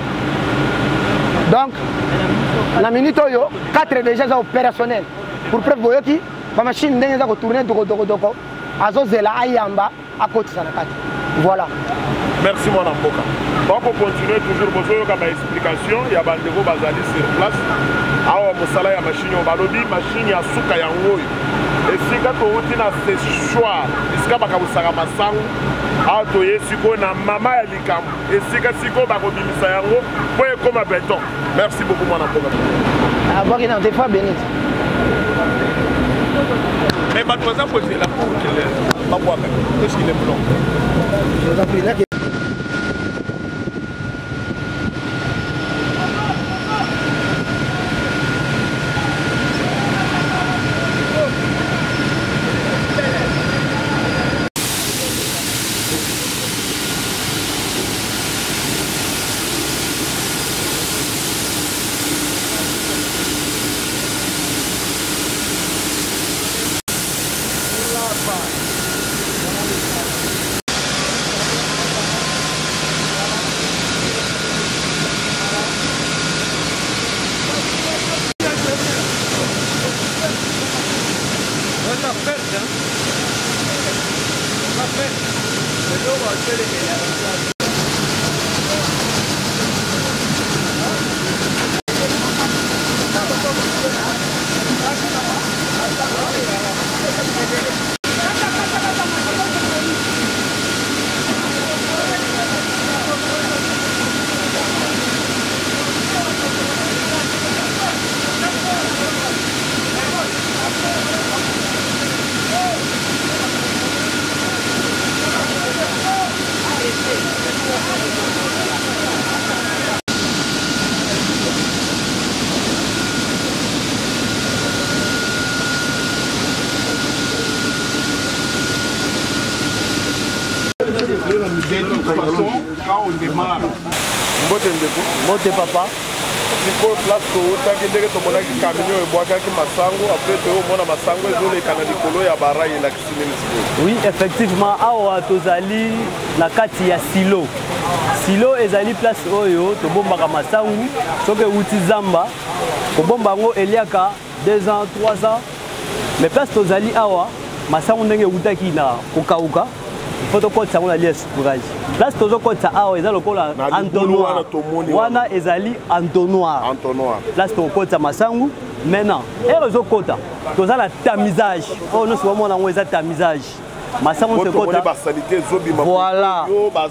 donc na minute oyo quatre déjà eza opérationnel pour preuve boyoki bamachine ndenge eza kotourne dokodoko azozela ayamba akotisa na kati voilà. Merci mon mboka bako continuer toujours bozoyoka ba explication ya bandeko bazali sur place awa mosala ya machine oyo balobi machine ya suka yango oyo esika touti na séchoir esika bakabusaka masango awa toye sikoyo na mama ya likambo esika sikoyo bakobimisa yango po ekoma beton. Merci beaucoup mwana mboka aboki na des fois bénite mais bato baza kozela pour babwaka est-ce qu'il est blanc. façon, quand on démarre. Mbote papa. sikoyo place tootaki ndenge tomonaki camion ebwakaki masango apres toomona masango ezoleka na likolo ya barai elakisi nini sikoyo. Oui, effectivement, awa tozali na kati ya silo. Silo ezali place oyo tobombaka masango soki euti zamba kobomba yango eliaka deux ans, trois ans. Mais place tozali awa masango ndenge eutaki na kokauka faut tokotisa yango na lia courage. Place tozokotisa awa eza lokola entonnoir wana ezali entonnoir. Place tokotisa masango maintenant ere ezokota toza na tamisage oyo nyonso bomona yango eza tamisage. Masango sekota voilà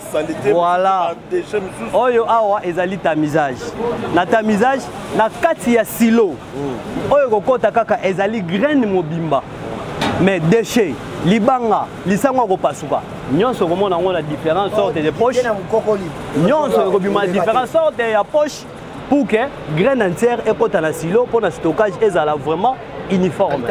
voilà oyo awa ezali tamisage na tamisage na kati ya silo oyo kokota kaka ezali graine mobimba mais déchet libanga lisango kopasuka nyonso komona yango na différentes sortes de poches nyonso ekobima différentes sortes ya poche pour que graine entière ekota na silo pour na stockage ezala vraiment uniforme.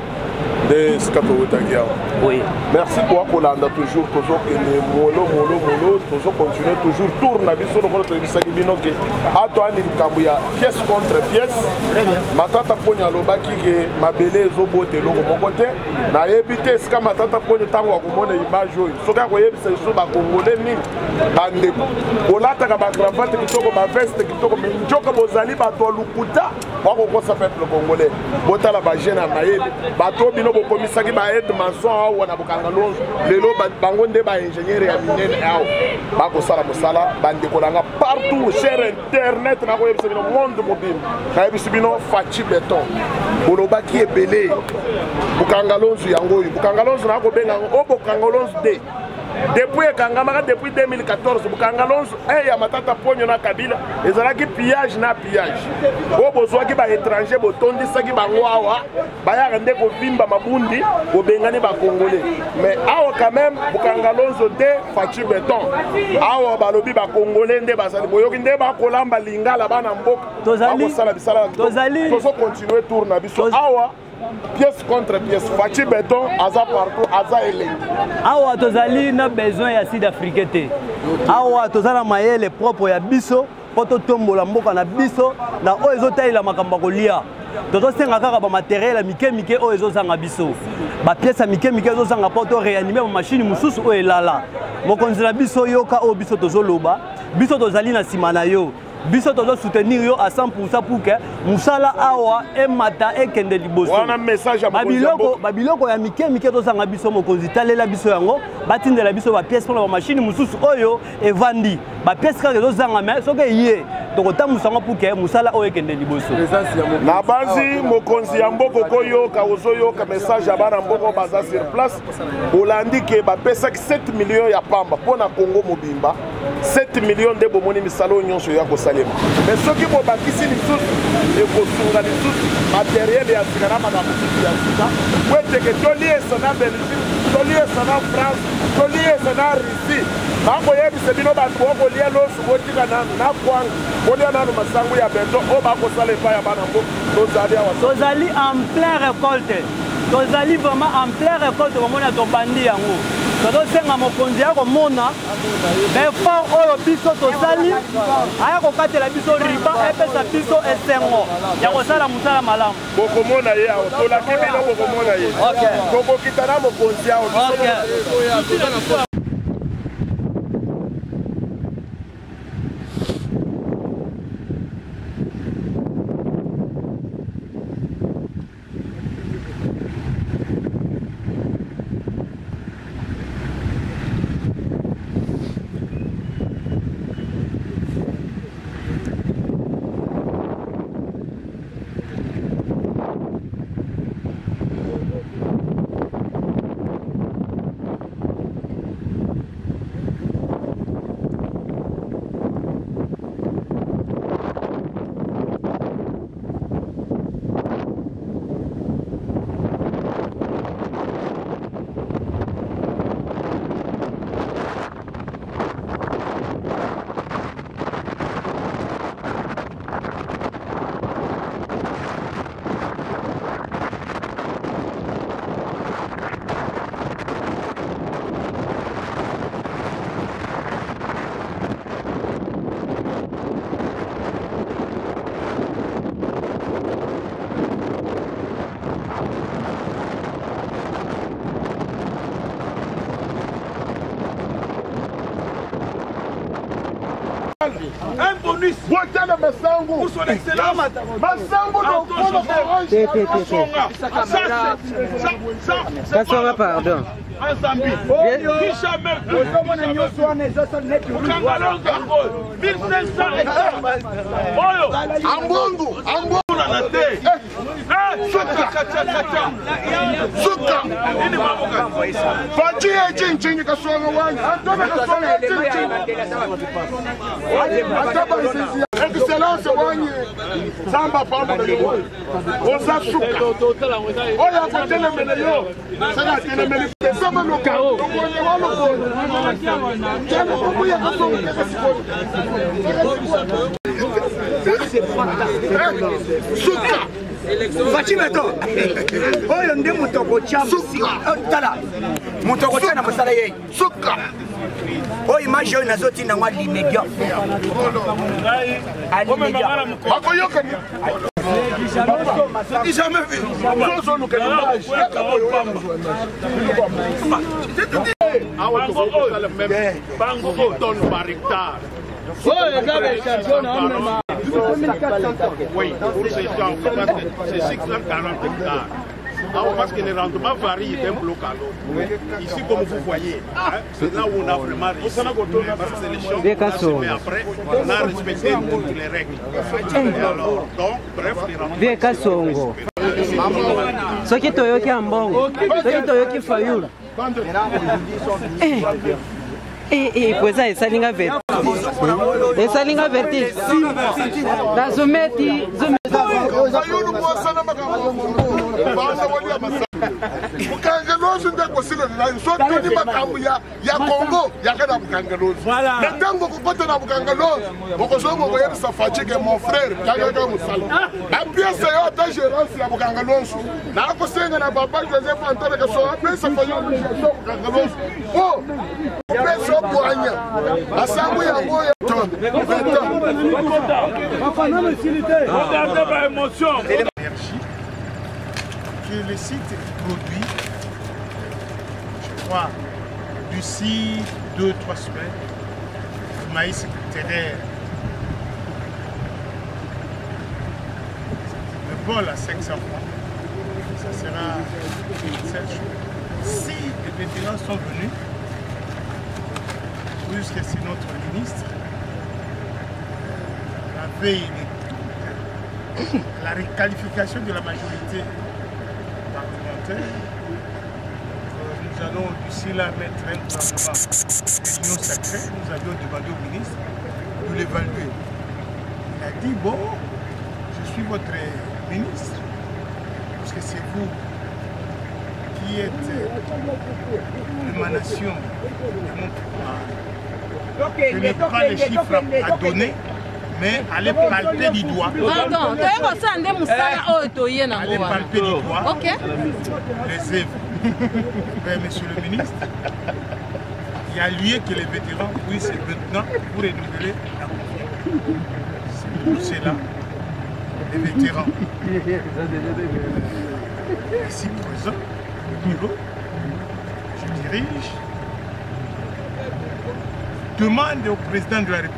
De Scatowotaki. Oui. Merci pour Kolanda toujours, toujours que le molo, molo, molo, toujours continuer, toujours tourne à biso de votre bisagibinoke. À toi, Nikambuya, pièce contre pièce. Matata Ponya Lobaki, ma belle Zobo, te logo mon côté. Na évité ce que Matata Ponya Tango a commandé image. Ce qu'a voyé, c'est sur ma congolais, ni bande. Olata Kaba cravate qui toko ma veste qui toko Njoka Bozali, Bato Lukuta. Pourquoi ça fait le congolais? Bota la bagène à Maïd, Bato Bino. Komisaki ba aide maçon awa na bokanga lonzo lelo bango nde ba ingénieur ya minene awa bako sala mosala bande kolanga partout cher internet na ko yebisa bino monde mobile na yebisa bino fachi beton bolobaki ebele bokanga lonzo yango bokanga lonzo na ko benga o bokanga lonzo de depuis Kangamaka depuis deux mille quatorze bokanga lonzo eh ya Matata Ponyo na Kabila ezalaki pillage na pillage o bozwaki ba étranger botondisaki bango awa bayaka nde kovimba mabundi bobengani ba congolais mais awa quand même bokanga lonzo de fachi beton awa balobi ba congolais nde basali boyoki nde ba kolamba lingala bana mboka tozali tozali tozo continuer tour na biso awa pièce contre pièce fachi beton aza partout aza elengi awa tozali na besoin ya sud-africain te awa tozala mayele propre ya biso po totombola mboka na biso na oyo ezotalela makambo kolia tozosenga kaka ba matériel ya mike mike oyo ezozanga biso ba pièce ya mike mike ezozanga po to réanimer ba machine mususu oyo elala mokonzi na biso yoka oyo biso tozoloba biso tozali na sima na yo biso tozo soutenir yo à cent pour cent pour que musala awa e mata e kende liboso wana message ya babiloko babiloko ya mike mike tozanga biso mokonzi talela biso yango batindela biso ba pièce pour la machine mususu oyo evandi ba pièce kaka tozanga mais soki ye tokotambusa ngo pour que musala oyo kende liboso na bazi mokonzi ya mboko koyoka ozoyoka message ya bana mboko baza sur place olandi ke bapesaki sept millions ya pamba pona Congo mobimba sept millions de bomoni misalo nyonso ya kosalema mais soki bobakisi lisusu ekosunga lisusu matériel ya sika na makambo ya sika weteke toliesa na Belgique toliesa na France toliesa na Russie bango yebisa bino bato bokolia loso botika nanu na kwanga bolia nanu masango ya beto o bakosala epai ya bana mboka tozali awa tozali en plein récolte tozali vraiment en plein récolte komona tobandi yango tozosenga mokonzi ya komona befort oyo biso tozali aya kokatela biso riba epesa biso esengo ya kosala mosala malamu bokomona ye awa tolaki bino bokomona ye tokokita na mokonzi awa Un bonus. Botana Masango. Pour son excellence. Masango donc on orange. Té té té té. Kasonga pardon. Ensemble. Kisha même. mille cinq cents hectares. Oyo. Ambongo, ambongo na te. Eh, suka. Suka. Ini mamuka. Faji echinchi kasonga wanyi. Antona kasonga echinchi. Ataba isisi. Excellence wanyi. Samba pambo na yo. Oza suka. Oya kutele mele yo. Sega tele mele. Samba no kao. Konye walo kono. Jana kubuya kasonga kasiko. Suka. Fachimeto. Oyo nde mutoko cha musika. Tala. Mutoko cha na masala ye. Suka. Oyo image oyo nazotinda ngwa l'immédiat. À l'immédiat. Bakoyoka. J'ai jamais vu. Bango tonne par hectare. Oui, pour ces gens, c'est six cent quarante hectares. Alors, parce que les rendements varient d'un bloc à l'autre. Ici, comme vous voyez, hein, c'est là où on a vraiment réussi. Parce que c'est les champs qu'on a semés après, on a respecté toutes les règles. Et alors, donc, bref, les rendements... Soki toyoki ambongo, soki toyoki fayulu. Eh, eh, eh, poeza esalinga verti. Esalinga verti. La zometi, zometi. Fayulu mwasana makambo. Bana wali ya masana. Mukangelozi ndakosile nayo. So toni makambo ya ya Congo yakana mukangelozi. Ndango kupata na mukangelozi. Bokozongo boyeba safachike mon frère kaka musala. Apiese yo ta gérance ya mukangelozi. Na kosenga na papa Joseph Antoine ka so apesa Fayulu ya so mukangelozi. Oh. Peso boanya. Asango ya ngoya. Regardez ma émotion. Que le site produit, je crois, d'ici deux trois semaines, du maïs terrestre. Le bol à cinq cents francs, ça sera une seule chose. Si les vétérans sont venus, puisque c'est notre ministre, la veille, la requalification de la majorité parlementaire, nous allons d'ici là mettre un gouvernement d'union sacrée. Nous avions demandé au ministre de l'évaluer. Il a dit, bon, je suis votre ministre, parce que c'est vous qui êtes l'émanation de mon pouvoir. Je n'ai pas les chiffres à donner, mais allez palper du doigt. Pardon, allez palper du doigt les œuvres. Mais monsieur le ministre, il y a lieu que les vétérans puissent maintenant pour renouveler la confiance. C'est pour cela, les vétérans ici présents, le bureau, je dirige, demande au président de la République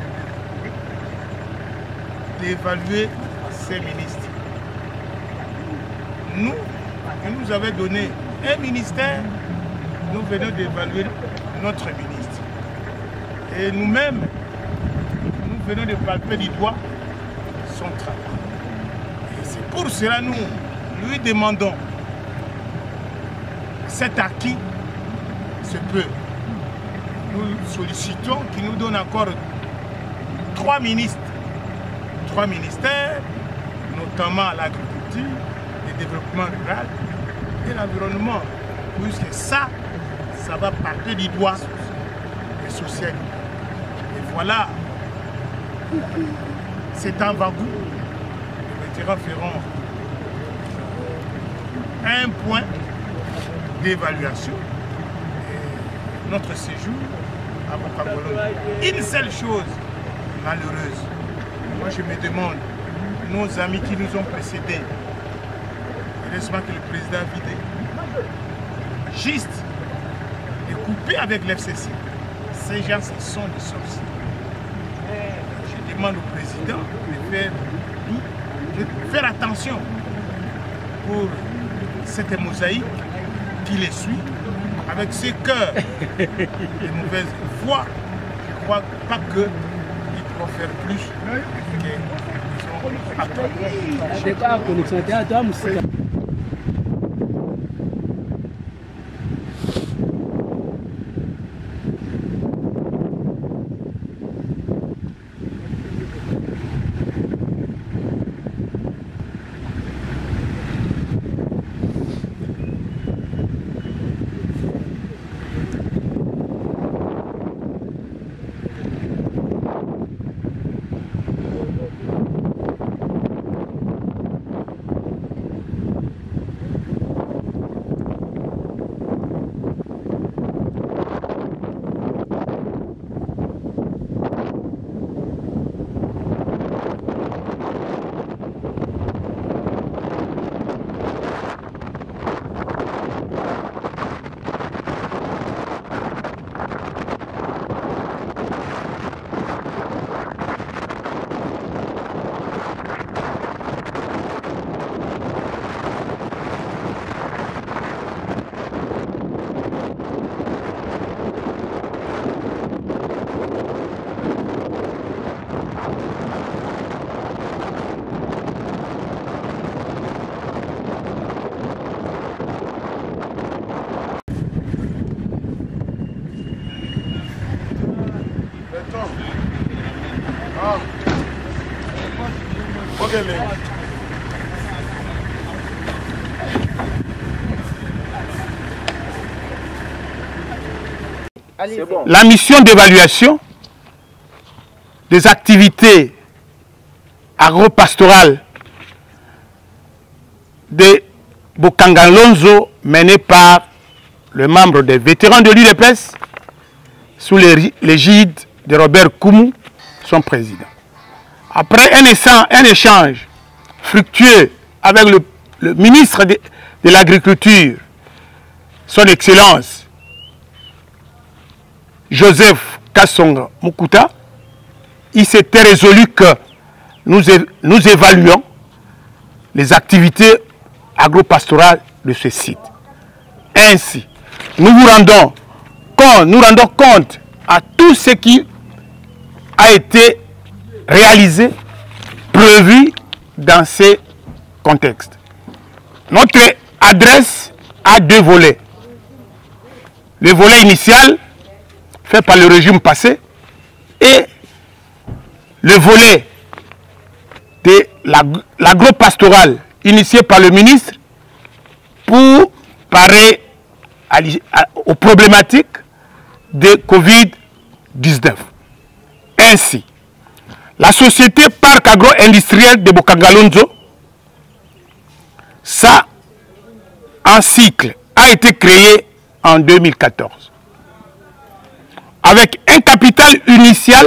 d'évaluer ses ministres. Nous, il nous avait donné un ministère, nous venons d'évaluer notre ministre. Et nous-mêmes, nous venons de palper du doigt son travail. Et c'est pour cela que nous lui demandons cet acquis se peut. Nous sollicitons qu'il nous donne encore trois ministres, trois ministères, notamment l'agriculture, le développement rural et l'environnement, puisque ça, ça va partir du doigt des social. Et voilà, c'est un bagou. Les vétérans feront un point d'évaluation de notre séjour à Bokangolon. Une seule chose malheureuse, moi je me demande, nos amis qui nous ont précédés, heureusement que le président a vidé, juste de couper avec l'F C C. Ces gens, ce sont des sorciers. Je demande au président de faire, de faire attention pour cette mosaïque qui les suit, avec ces cœurs de mauvaise foi. Je ne crois pas qu'ils pourront faire plus qu'ils ont attendu. La mission d'évaluation des activités agro-pastorales de Bokangalonzo menée par le membre des vétérans de l'U D P S sous l'égide de Robert Koumou, son président. Après un, essence, un échange fructueux avec le, le ministre de, de l'Agriculture, son Excellence Joseph Kassonga Mukuta, il s'était résolu que nous, é, nous évaluons les activités agro-pastorales de ce site. Ainsi, nous vous rendons compte, nous rendons compte à tout ce qui a été réalisé, prévu dans ces contextes. Notre adresse a deux volets. Le volet initial, fait par le régime passé, et le volet de l'agro-pastoral initié par le ministre pour parer à, à, aux problématiques de Covid dix-neuf. Ainsi, la société Parc agro-industriel de Bokangalonzo, ça, en cycle, a été créé en deux mille quatorze. Avec un capital initial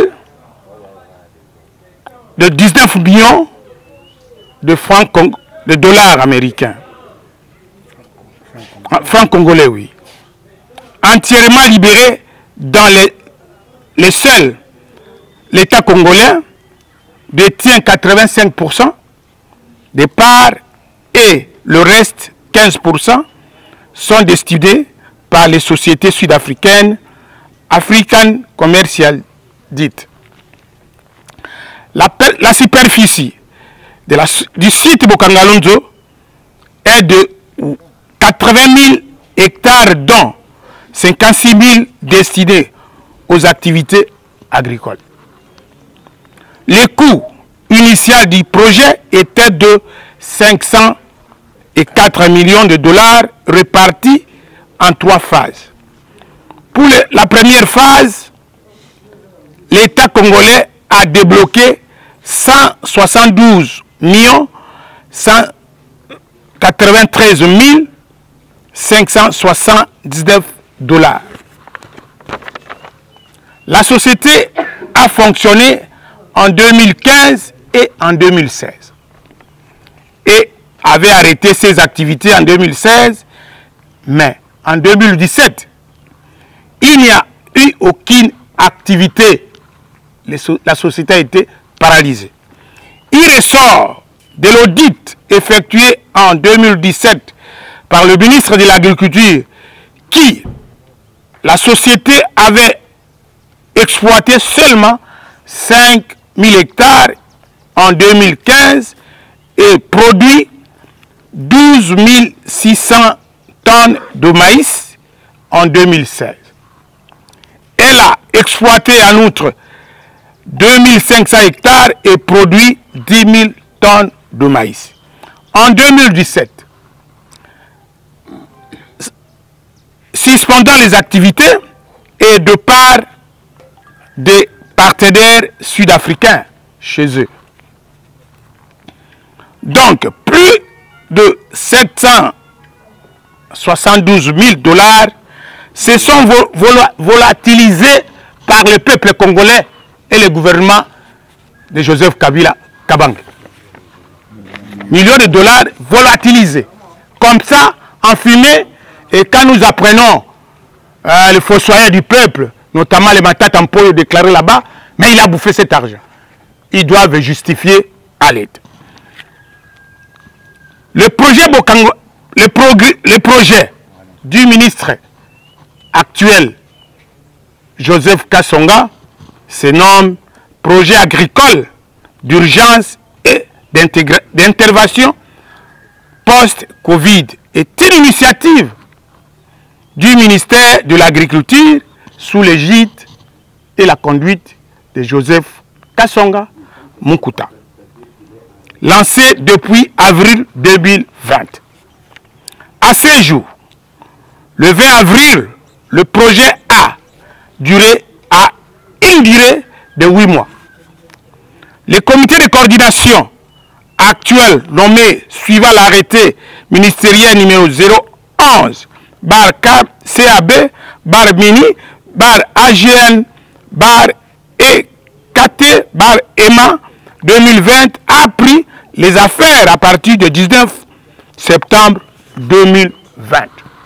de dix-neuf millions de francs de dollars américains. Francs congolais, oui. Entièrement libéré dans les, les seuls, l'État congolais détient quatre-vingt-cinq pour cent des parts et le reste, quinze pour cent, sont destinés par les sociétés sud-africaines African Commercial dite. La, la superficie de la, du site Bokangalonzo est de quatre-vingt mille hectares, dont cinquante-six mille destinés aux activités agricoles. Le coût initial du projet était de cinq cent quatre millions de dollars répartis en trois phases. Pour le, la première phase, l'État congolais a débloqué cent soixante-douze millions cent quatre-vingt-treize mille cinq cent soixante-dix-neuf dollars. La société a fonctionné en deux mille quinze et en deux mille seize et avait arrêté ses activités en deux mille seize, mais en deux mille dix-sept, il n'y a eu aucune activité. La société a été paralysés. Il ressort de l'audit effectué en deux mille dix-sept par le ministre de l'Agriculture qui, la société avait exploité seulement cinq mille hectares en deux mille quinze et produit douze mille six cents tonnes de maïs en deux mille seize. Elle a exploité en outre deux mille cinq cents hectares et produit dix mille tonnes de maïs. En deux mille dix-sept, suspendant les activités et de part des partenaires sud-africains chez eux. Donc, plus de sept cent soixante-douze mille dollars se sont volatilisés par le peuple congolais et le gouvernement de Joseph Kabila Kabange. Millions de dollars volatilisés. Comme ça, en fumée, et quand nous apprenons euh, le fossoyeur du peuple, notamment les Matata Mpoyo déclarés là-bas, mais il a bouffé cet argent. Ils doivent justifier à l'aide. Le projet Bokango, le, le projet du ministre actuel, Joseph Kasonga, se nomme Projet agricole d'urgence et d'intervention post-Covid. Est une initiative du ministère de l'Agriculture sous l'égide et la conduite de Joseph Kasonga Munkuta, lancé depuis avril deux mille vingt. À ce jour, le vingt avril, le projet a duré à une durée de huit mois. Le comité de coordination actuel nommé suivant l'arrêté ministériel numéro zéro onze bar C A B bar Mini bar A G N bar E K T bar E M A deux mille vingt a pris les affaires à partir du dix-neuf septembre deux mille vingt.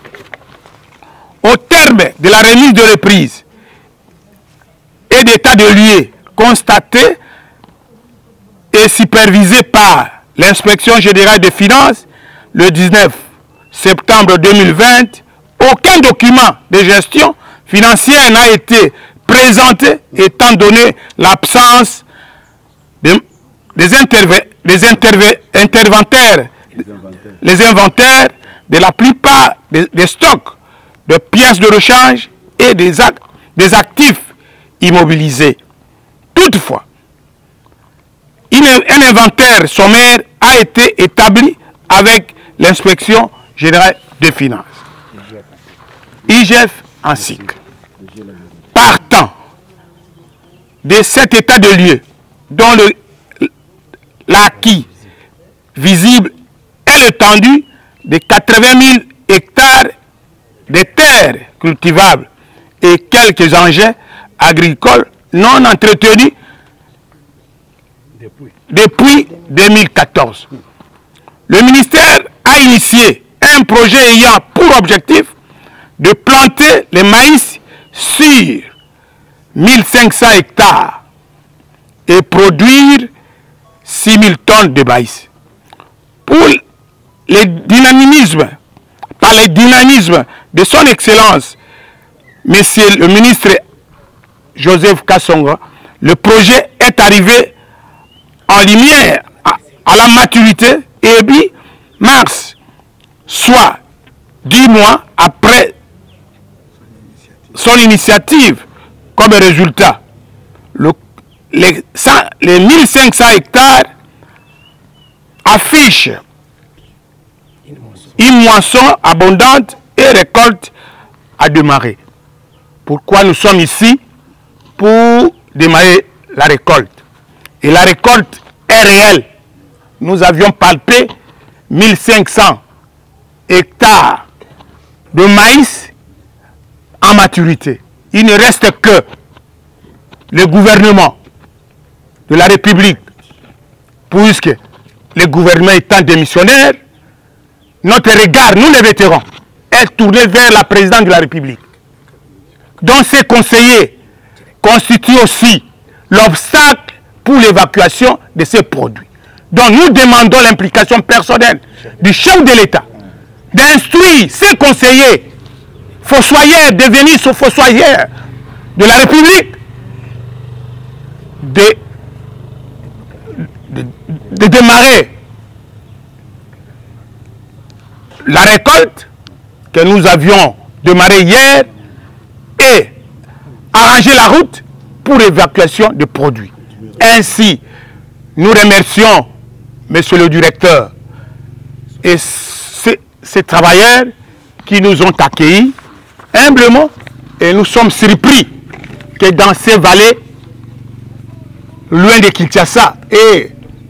Au terme de la remise de reprise et d'état de lieu constaté et supervisé par l'inspection générale des finances le dix-neuf septembre deux mille vingt, aucun document de gestion financière n'a été présenté étant donné l'absence de, des, des interventaires, les inventaires de la plupart des, des stocks de pièces de rechange et des, act, des actifs immobilisés. Toutefois, une, un inventaire sommaire a été établi avec l'inspection générale des finances, I G F en cycle. Partant de cet état de lieu, dont l'acquis visible est l'étendue de quatre-vingt mille hectares de terres cultivables et quelques engins agricoles non entretenus depuis deux mille quatorze. Le ministère a initié un projet ayant pour objectif de planter le maïs sur mille cinq cents hectares et produire six mille tonnes de maïs. Pour le dynamisme, par le dynamisme de son excellence, Monsieur le ministre Joseph Kasonga, le projet est arrivé en lumière à, à la maturité et puis mars, soit dix mois après son initiative. Comme résultat, le, les, les mille cinq cents hectares affichent une moisson abondante et récolte à démarrer. Pourquoi nous sommes ici? Pour démarrer la récolte. Et la récolte est réelle. Nous avions palpé mille cinq cents hectares de maïs en maturité. Il ne reste que le gouvernement de la République, puisque le gouvernement étant démissionnaire, notre regard, nous les vétérans, est tourné vers la présidente de la République, dont ses conseillers constituent aussi l'obstacle pour l'évacuation de ces produits. Donc nous demandons l'implication personnelle du chef de l'État d'instruire ses conseillers fossoyeurs, devenir ce fossoyeurs de la République, de, de, de démarrer la récolte que nous avions démarré hier et arranger la route pour l'évacuation des produits. Ainsi, nous remercions Monsieur le directeur et ces, ces travailleurs qui nous ont accueillis humblement, et nous sommes surpris que dans ces vallées, loin de Kinshasa et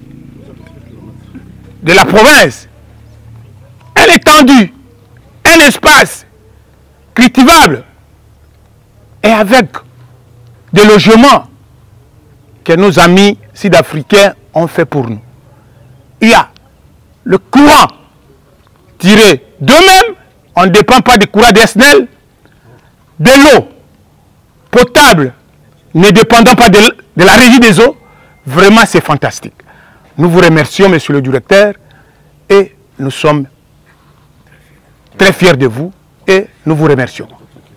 de la province, un étendue, un espace cultivable et avec des logements que nos amis sud-africains ont fait pour nous. Il y a le courant tiré d'eux-mêmes, on ne dépend pas du courant d'S N E L, de l'eau potable ne dépendant pas de, de la régie des eaux. Vraiment, c'est fantastique. Nous vous remercions, monsieur le directeur, et nous sommes très fiers de vous et nous vous remercions.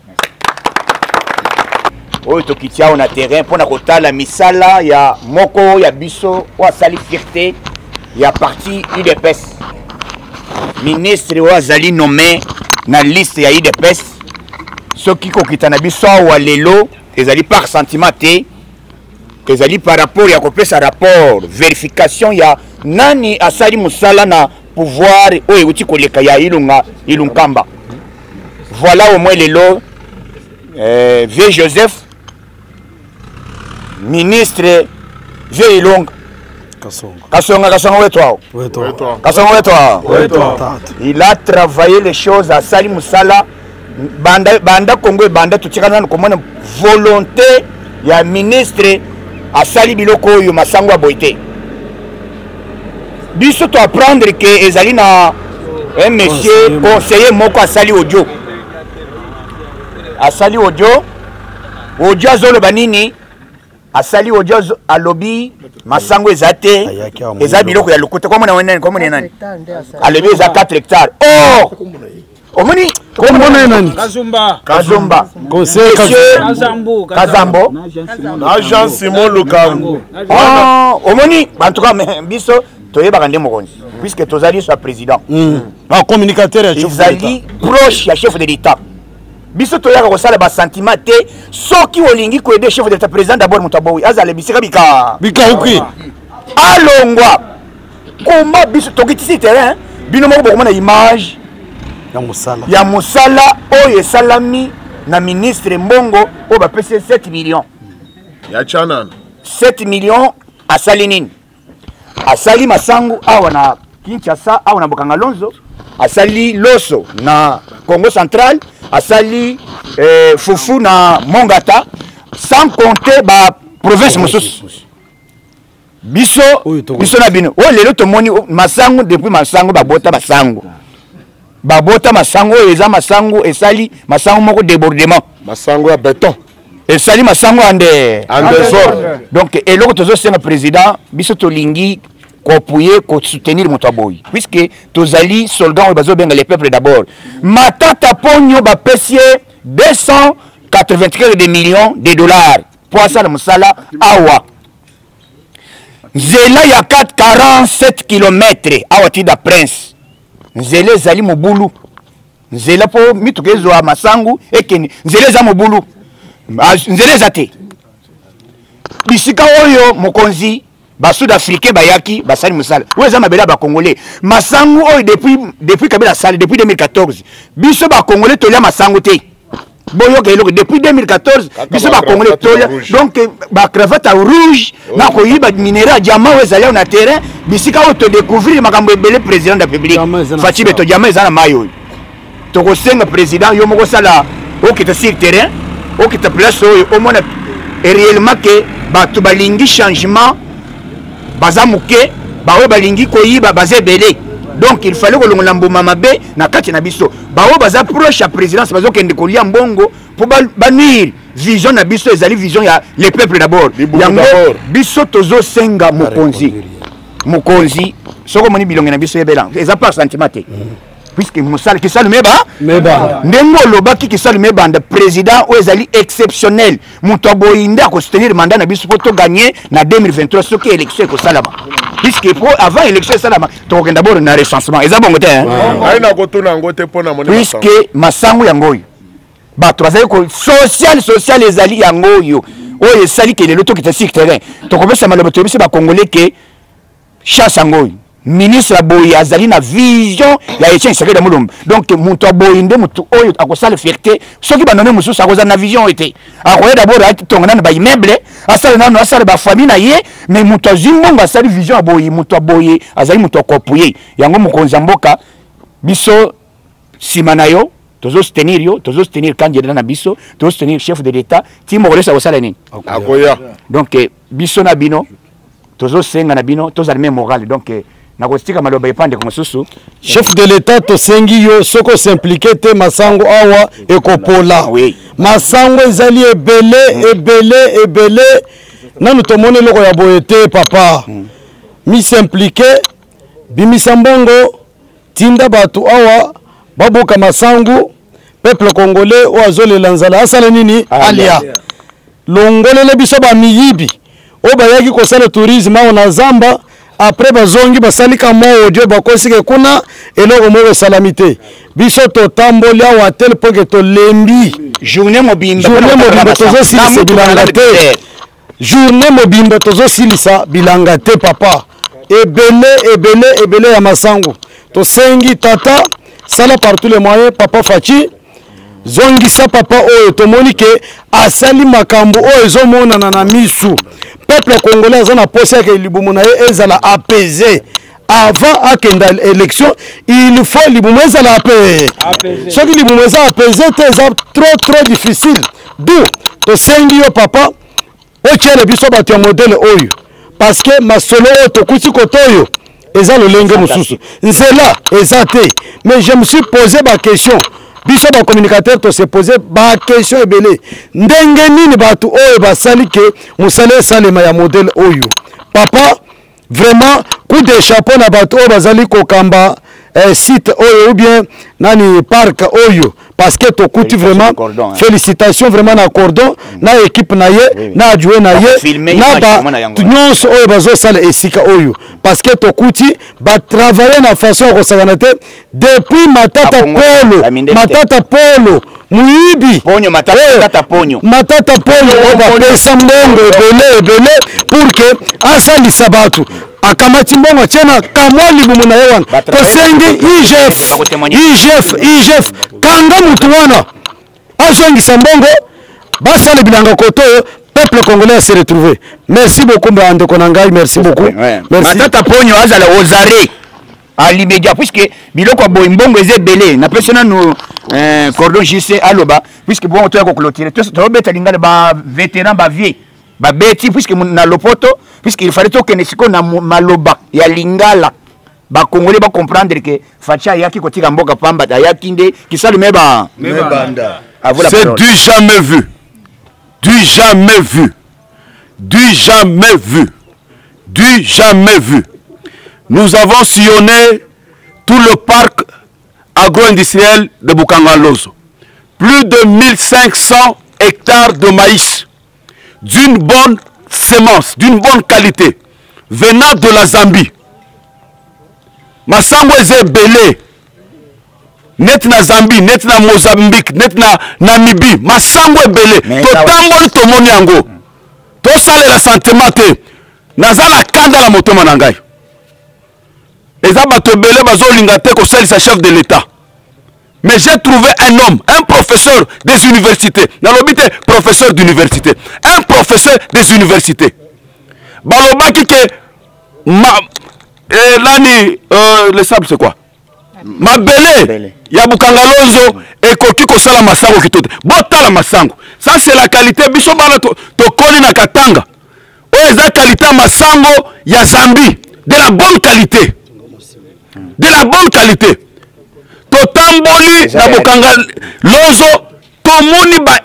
Oyo tokitia on a terrain pour na la misala ya moko ya biso wa sali fierté ya parti I D P S. Ministre wa zali nommé na liste ya I D P S. Soki kokita na biso wa lelo ezali par sentiment te ezali par rapport ya kopesa rapport vérification ya nani asali musala na pouvoir oyo uti koleka ya ilunga ilunkamba. Voilà au moins lelo euh, Vieux Joseph ministre Vieux Ilonga Kasonga Kasonga Kasonga wetwa wetwa Kasonga wetwa wetwa. Il a travaillé les choses à Sali Musala banda banda Congo et banda tutikana comme une volonté ya ministre à Sali biloko yo masango boité. Biso to apprendre que ezali na un monsieur conseiller moko à Sali audio à Sali audio audio zolo banini asali audio alobi masango ezate eza biloko ya lokuta comme na wenene comme nani alobi eza quatre hectares. Oh omoni comme nani Kazumba Kazumba conseil Kazambo Kazambo agent Simon Lukango. Oh omoni en tout cas biso toyeba kande mokonzi puisque tozali sa président un communicateur ya chef de l'État proche ya chef de l'État. Biso toyaka kosala ba sentiment te soki olingi ko aider chef de l'État président d'abord mutaboui azale bisika bika bika uki alongwa komba biso tokitisi terrain bino moko bokomona image ya musala ya musala oyo esalami na ministre Mbongo o ba pese sept millions ya chanana sept millions asali nini asali masangu awa na Kinshasa awa na Bokangalonzo asali loso na Congo central asali eh, fufu na Mongata sans compter ba province mosusu biso biso na bino o lelo to moni masangu depuis masangu babota masangu babota masangu eza masangu esali masangu moko débordement masangu ya béton esali masangu ande ande donc eloko tozo senga président biso to lingi ko appuyer ko soutenir motaboy puisque tozali soldat bazo benga les peuples d'abord matata ponyo ba pesier deux cent quatre-vingt-quinze millions de dollars pour ça le musala awa nzela ya quatre cent quarante-sept kilomètres awa tida prince nzela zali mobulu nzela po mitukezo a masangu ekeni nzela za mobulu nzela za te bisika oyo mokonzi ba sud-africain bayaki basali musala weza mabela ba congolais masangu oyo depuis depuis kabila sali depuis deux mille quatorze biso ba congolais tolia masangu te boyo ke loko depuis deux mille quatorze biso ba congolais tolia donc ba cravate rouge na ko yiba minéral diamant weza leo na terrain bisika o to découvrir makambo ebele président de la République Fachi Beto diamant ezana mayo to ko senga président yo moko sala o ki to sur terrain o ki to place oyo o mona réellement que ba to balingi changement baza muke bawe balingi koyiba baze belé donc il fallait que l'on l'emboma mabe na kati na biso bawe baza proche à présidence bazo kende kolia mbongo pour banuire vision na biso ezali vision ya les peuples d'abord yango biso tozo senga mokonzi mokonzi soko moni bilonge na biso yebela eza pas sentiment te puisque mosala qui salume ba meba ndengo lobaki qui salume banda président o ezali exceptionnel muto boyinda ko soutenir mandat na biso poto gagner na deux mille vingt-trois ce qui élection ko salama puisque pour avant élection salama to ko d'abord na recensement eza bongo te hein aina ko tuna ngote pona moni puisque masango yangoyo ba troisième ko social social ezali yangoyo o esali ke lelo to kita sur terrain to ko pesa malobo to ba congolais que chasse yangoyo ministre Boy azali na vision ya Etienne Tshisekedi Mulumba donc mutu aboyinde mutu oyo akosala fierté soki banone mususu akoza na vision ete akoya d'abord atongana na ba immeuble asala na asala ba famille na ye mais mutu azimbonga asali vision aboyi mutu aboye azali mutu akopuye yango mukonzi mboka biso simanayo tozo soutenir yo tozo soutenir candidat na biso tozo soutenir chef de l'état timo kolesa kosala nini akoya donc biso na bino tozo senga na bino tozo alme moral donc nakostika maloba epande ko mosusu chef de l'état to sengi yo soko s'impliquer te masango awa ekopola oui. masango ezali ebele ebele ebele nanu tomone loko ya boyete papa mm. mi s'impliquer bimisa mbongo tinda batu awa baboka masango peuple congolais o azolela nzala asala nini alia, alia. longolele biso ba miyibi o bayaki kosala tourisme awa na zamba après bazongi basalika mo audio bakosike kuna eloko mo salamité biso to tamboli awa tel po que to lembi journée mobimba journée mobimba tozo silisa bilanga te journée mobimba tozo silisa bilanga te papa ebele ebele ebele ya masango to sengi tata sala par tous les moyens papa Fachi zongisa papa oyo tomoni ke asali makambo oyo ezomonana na misu peuple congolais azana posi yake libumu na ye ezala apaisé avant akenda élection il faut libumu ezala apaisé soki libumu eza apaisé te eza trop trop difficile d'où tosengi yo papa otiele biso bato ya modele oyo parce que masolo oyo tokuti koto oyo eza lolenge mosusu nzela eza te mais je me suis posé ba question biso ba communicateur to se poser ba question ebele ndenge nini batu oyo basali ke musale salema ya modèle oyo papa vraiment coup de chapeau na batu oyo bazali ko kamba eh, site oyo ou bien nani parc oyo parce que to kuti vraiment cordon, hein. Félicitations vraiment na cordon mm. na équipe na ye oui. na adjoint na ye na ba nyonso oyo bazo sala esika oyo parce que to kuti ba travailler na façon ko saganate depuis matata polo matata polo muibi ponyo matata hey. matata ponyo matata ponyo o ba pesa mbongo ebele ebele pour que asalisa batu akamati mbongo tena kamwa libumu na yewana tosengi I G F I G F I G F kanga mutu wana azongisa mbongo basala bilanga koto peuple congolais se retrouver merci beaucoup mbande konangai merci beaucoup ouais. merci matata ponyo azala ozare à l'immédiat puisque biloko boy mbongo ezebele na persona no euh, cordon J C aloba puisque bon to ko clôturer to beta lingala ba vétéran ba vieux ba beti puisque na lopoto puisque il fallait que nesiko na maloba ya lingala ba congolais ba comprendre que facha yaki kotika mboka pamba yaki nde kisali meba mebanda c'est du jamais vu du jamais vu du jamais vu du jamais vu nous avons sillonné tout le parc agro-industriel de Bukangalozo plus de mille cinq cents hectares de maïs d'une bonne semence, d'une bonne qualité, venant de la Zambie. Masango eze belé, net na Zambie, net na Mozambique, net na Namibie, masango e belé, to tamboli to moni yango, to sale la sentiment te, nazala kanda la motema na ngai. Eza bato belé bazo linga te ko salisa chef de l'État. Mais j'ai trouvé un homme, un professeur des universités. Nalobite professeur d'université. Un professeur des universités. Balobaki ke ma eh, lani euh, le sable c'est quoi? Ma belé. Ya Bukangalozo et koki ko sala masango kitote. Botala masango. Ça c'est la qualité biso bana to, to koli na Katanga. O eza qualité masango ya Zambie, de la bonne qualité. De la bonne qualité. Totamboli na Bukangalozo tomoni ba hectare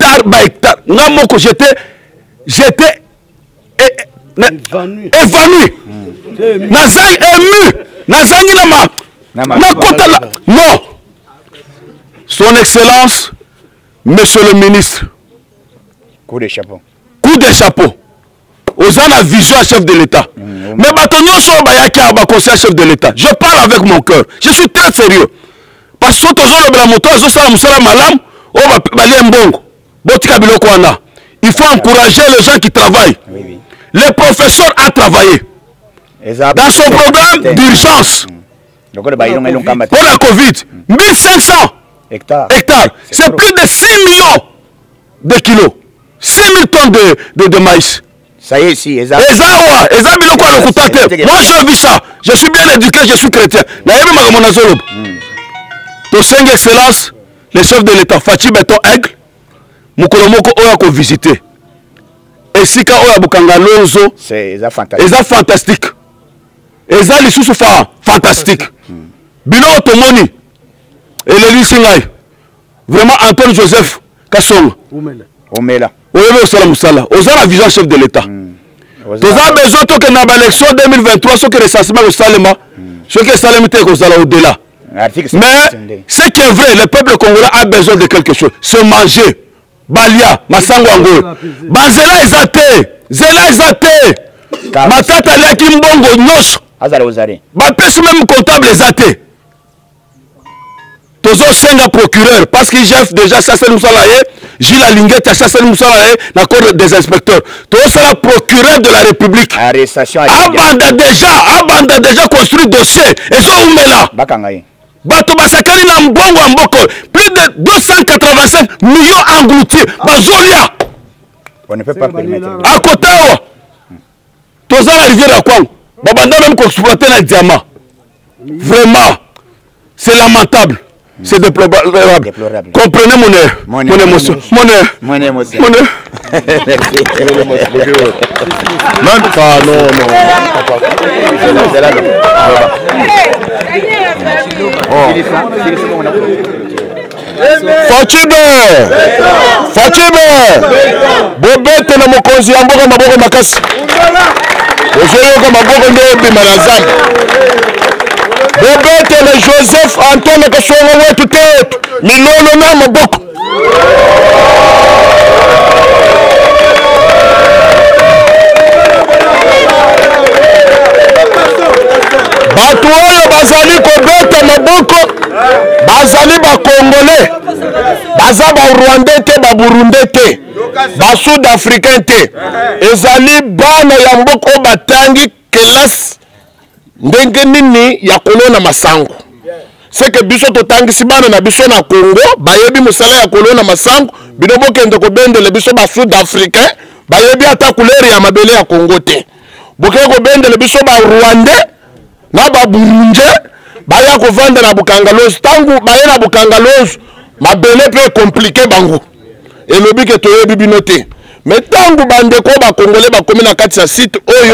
hectare ba hectare nga moko j'étais j'étais évanoui nazali ému nazangi na ma na kota la non son excellence monsieur le ministre coup de chapeau coup de chapeau oza na vision à chef de l'état mmh, mais bato nyonso bayaki a baconseil chef de l'état je parle avec mon cœur je suis très sérieux parce que tozolobela moto azosala mosala malamu oyo balie mbongo botika biloko wana il faut encourager les gens qui travaillent oui, oui. Le professeur a travaillé dans son programme d'urgence mmh. pour la Covid mille cinq cents hectares, hectares. C'est plus de six millions de kilos six mille tonnes de, de, de maïs. Ça y est, si, Eza. Eza, ouais. Eza, biloko à l'okutate. Moi, je vis ça. Je suis bien éduqué, je suis chrétien. Naïmi Magamona Zolob. Ton Seigneur Excellence, le chef de l'État, Fachi Beton Aigle, Mukolomoko Oyako visité. Et si ka Oya Bukanga Lonzo, c'est fantastique. Eza fantastique. Eza lisusu fa fantastique. Bino Otomoni. Et le Singai. Vraiment, Antoine Joseph Kassong. Omela. Omela. Oyebe osala musala oza la vision chef de l'état toza besoin to que na ba élection deux mille vingt-trois ce que recensement au salema ce que salema te kozala au-delà mais ce qui est vrai le peuple congolais a besoin de quelque chose se manger balia masango ngo bazela ezate zela ezate matata liaki mbongo nyonso azala ozare ba pesi même comptable ezate tozo senga procureur parce que chef déjà ça c'est nous salaye Gilles Alinguet, Chassel Moussalae, la cour des inspecteurs. Tout ça, la procureur de la République. Arrestation. Abanda déjà, Abanda déjà construit dossier. Et ça, où est là? Bakangaï. Bato Basakari na Mbongo Mboko. Plus de deux cent quatre-vingt-cinq millions engloutis. Bazolia. On ne peut pas permettre. À côté, tout ça, la rivière à Kwang. Babanda même exploiter les diamants. Vraiment, c'est lamentable. C'est déplorable. déplorable. Comprenez mon, mon, mon émotion. Mon, mon émotion. Mon Même pas, non, non. Fachibe Fachibe Bobete na mokonzi ya mboka maboko makasi ozoyoka maboko nde ebima na zamba Bobete na Joseph Antoine Kasongo wetu tetu minono na maboko batu oyo bazali kobeta maboko bazali bakongole baza barwandais te baburundais te basud-africain te ezali bana ya mboka oyo batangi kelasi ndenge nini ya kolona masango c'est que biso totangisi bana na biso na Congo bayebi musala ya kolona masango bino bokende kobendele biso basud-africain bayebi ata couleur ya mabele ya Congo te boke kobendele biso barwandais na baburunde baya kovanda na bukangalozo tangu baye na bukangalozo mabele pe compliqué bango elobi ke toyebi bino te mais tangu bandeko bakongole bakomi na kati ya site oyo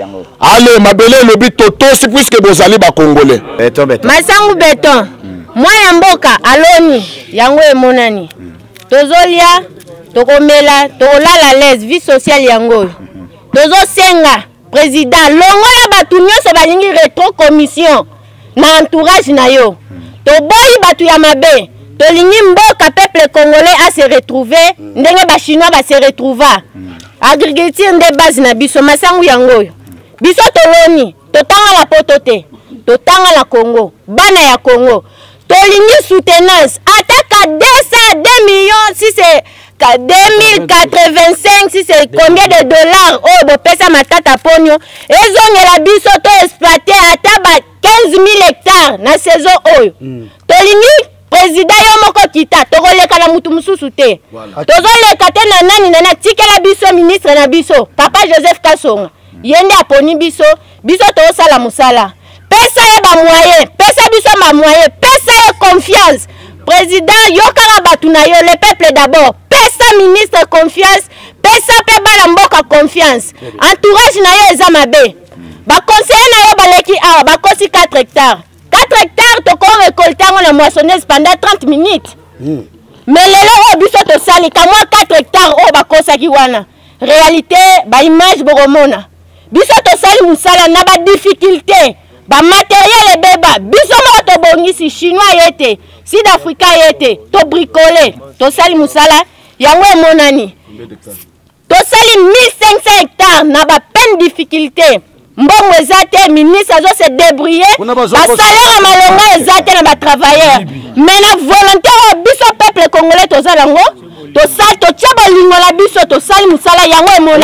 ale mabele elobi totosi puisque bozali bakongole masangu beton mwa ya mboka aloni yango emonani tozolia tokomela tokolala lese vie sociale yango tozosenga président longola batu nyonso balingi retro commission na entourage na yo toboyi batu ya mabe tolingi mboka peuple congolais a se retrouver ndenge ba chinois ba se retrouver agriculture nde base na biso masangu yango biso toloni totanga la poto te totanga la Congo bana ya Congo tolingi soutenance ataka deux cents deux millions si c'est deux mille quatre-vingt-cinq si c'est combien de dollars oh bo pesa matata ponyo ezongela biso to exploiter ata ba quinze mille hectares na saison oyo tolingi président yo moko kita tokoleka na mutu mususu te tozoleka te na nani na tikela biso ministre na biso papa Joseph Kasonga yende aponi biso biso tosala musala pesa ye ba moyen pesa biso ma moyen pesa ye confiance président yokaka batu na yo le peuple d'abord pesa ministre confiance pesa pe bala mboka confiance entourage na yo eza mabe ba conseiller na yo baleki awa bakosi quatre hectares quatre hectares to ko récolter la moissonneuse pendant trente minutes mais lelo oyo biso tosali kamwa quatre hectares oyo bakosaki wana réalité baimage bokomona biso tosali mosala na badifficulté bamateriel ebeba biso moko tobongisi chinois ye te sud africa ye te tobricole tosali mosala yango emonani tosali mille cinq cents hectares na bapeine difficulté mbongo eza te ministre azo se débrouiller basalaire malonga eza te na batravailleur mais na volontaire oyo biso peuple congolais tozala yango tosali totia bolingo na biso tosali mosala yango emona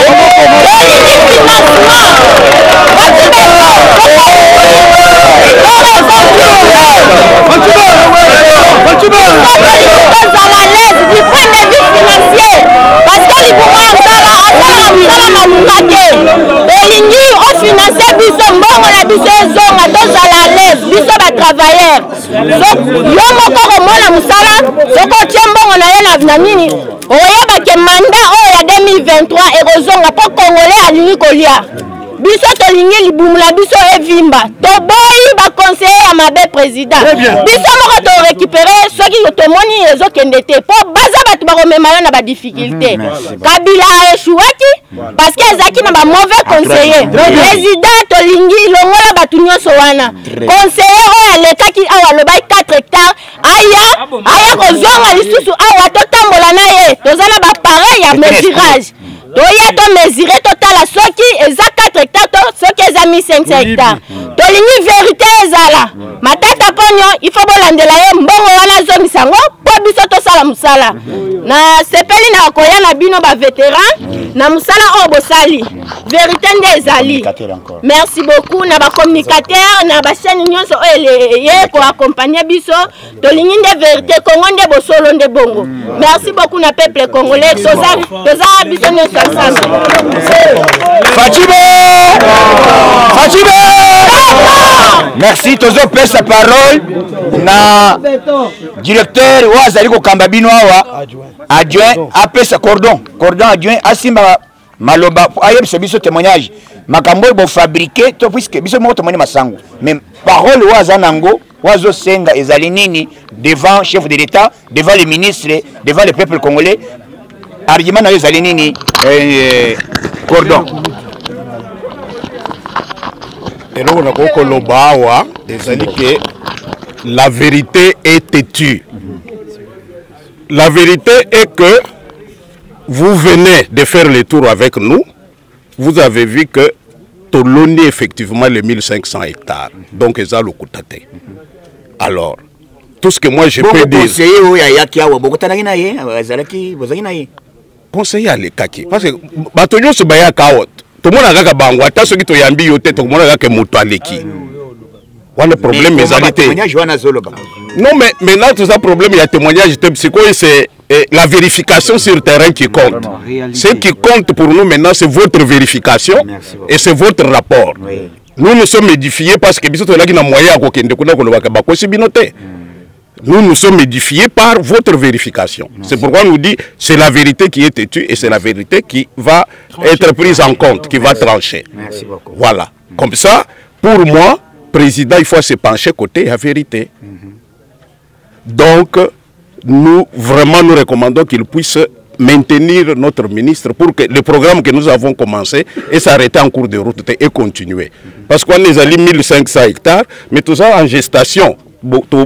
tozala lese du point de vue financier parce que libuma ya mosala asalaka mosala malunga te elingi ofinanse biso mbongo na biso ezonga tozala lese biso batravailleur yo moko komona mosala soki otie mbongo na ye na nini oyebake manda oyo ya deux mille vingt-trois ekozonga mpo congolais alingi kolia biso tolingi libumu na biso evimba toboyi baconseiller ya mabe président biso moko torécupere soki tomoni ezokende te mpo baza bato bakomema yo na badifficulté kabila aeshuwaki parce que ezalaki na bamauvais conseiller président tolingi longola bato nyonso wana conseiller oyo alekaki awa alobaki quatre hectares aya aya kozonga lisusu awa totambola na ye toza na bapareil ya mesurage toya tomesure totala soki eza quatre hectares soki eza mille cinq cents hectares tolingi vérité ezala matata ponyo ifo bolandela ye mbongo wana azongisa yango mpo biso tosala mosala na sepeli na koya na bino bavétéran na mosala oyo bosali vérité nde ezali merci beaucoup na bacommunicateur na bachaîne nyonso oyo ye koaccompagne biso tolingi nde vérité kongo nde bosolo nde bongo merci beaucoup na peuple congolais toza biso nyonso ensemble Fachibe Fachibe merci tozo pesa parole na directeur wa azali ko kamba bino awa adjoint apesa cordon cordon adjoint asimba maloba ayebisa biso témoignage makambo bo fabriquer to puisque biso moko tomoni masango mais parole wa zanango wazo senga ezali nini devant chef de l'état devant les ministres devant le peuple congolais argument na ezali nini eh, cordon eloko nakokoloba awa ezali ke la vérité est têtue. La vérité est que vous venez de faire le tour avec nous, vous avez vu que Toloni effectivement les mille cinq cents hectares, donc ça le Koutate. Alors, tout ce que moi je peux dire... Conseiller à l'Ekaki, parce que Batonyo se baya kaot, tout le monde a gagné bango, attends ce qui te yambi yote, tout le monde a gagné moto à l'Eki. Le problème est non, mais maintenant, tout ça problème, il y a témoignage, c'est quoi? C'est la vérification sur le terrain qui compte. Ce qui compte pour nous maintenant, c'est votre vérification et c'est votre rapport. Oui. Nous nous sommes édifiés parce que nous nous sommes édifiés par votre vérification. C'est pourquoi on nous dit c'est la vérité qui est têtue et c'est la vérité qui va être prise en compte, qui va trancher. Merci beaucoup. Voilà. Comme ça, pour moi, président, il faut se pencher côté la vérité. Mm-hmm. Donc, nous, vraiment, nous recommandons qu'il puisse maintenir notre ministre pour que le programme que nous avons commencé et s'arrêter en cours de route et continuer. Mm-hmm. Parce qu'on est à mille cinq cents hectares, mais tout ça en gestation. deux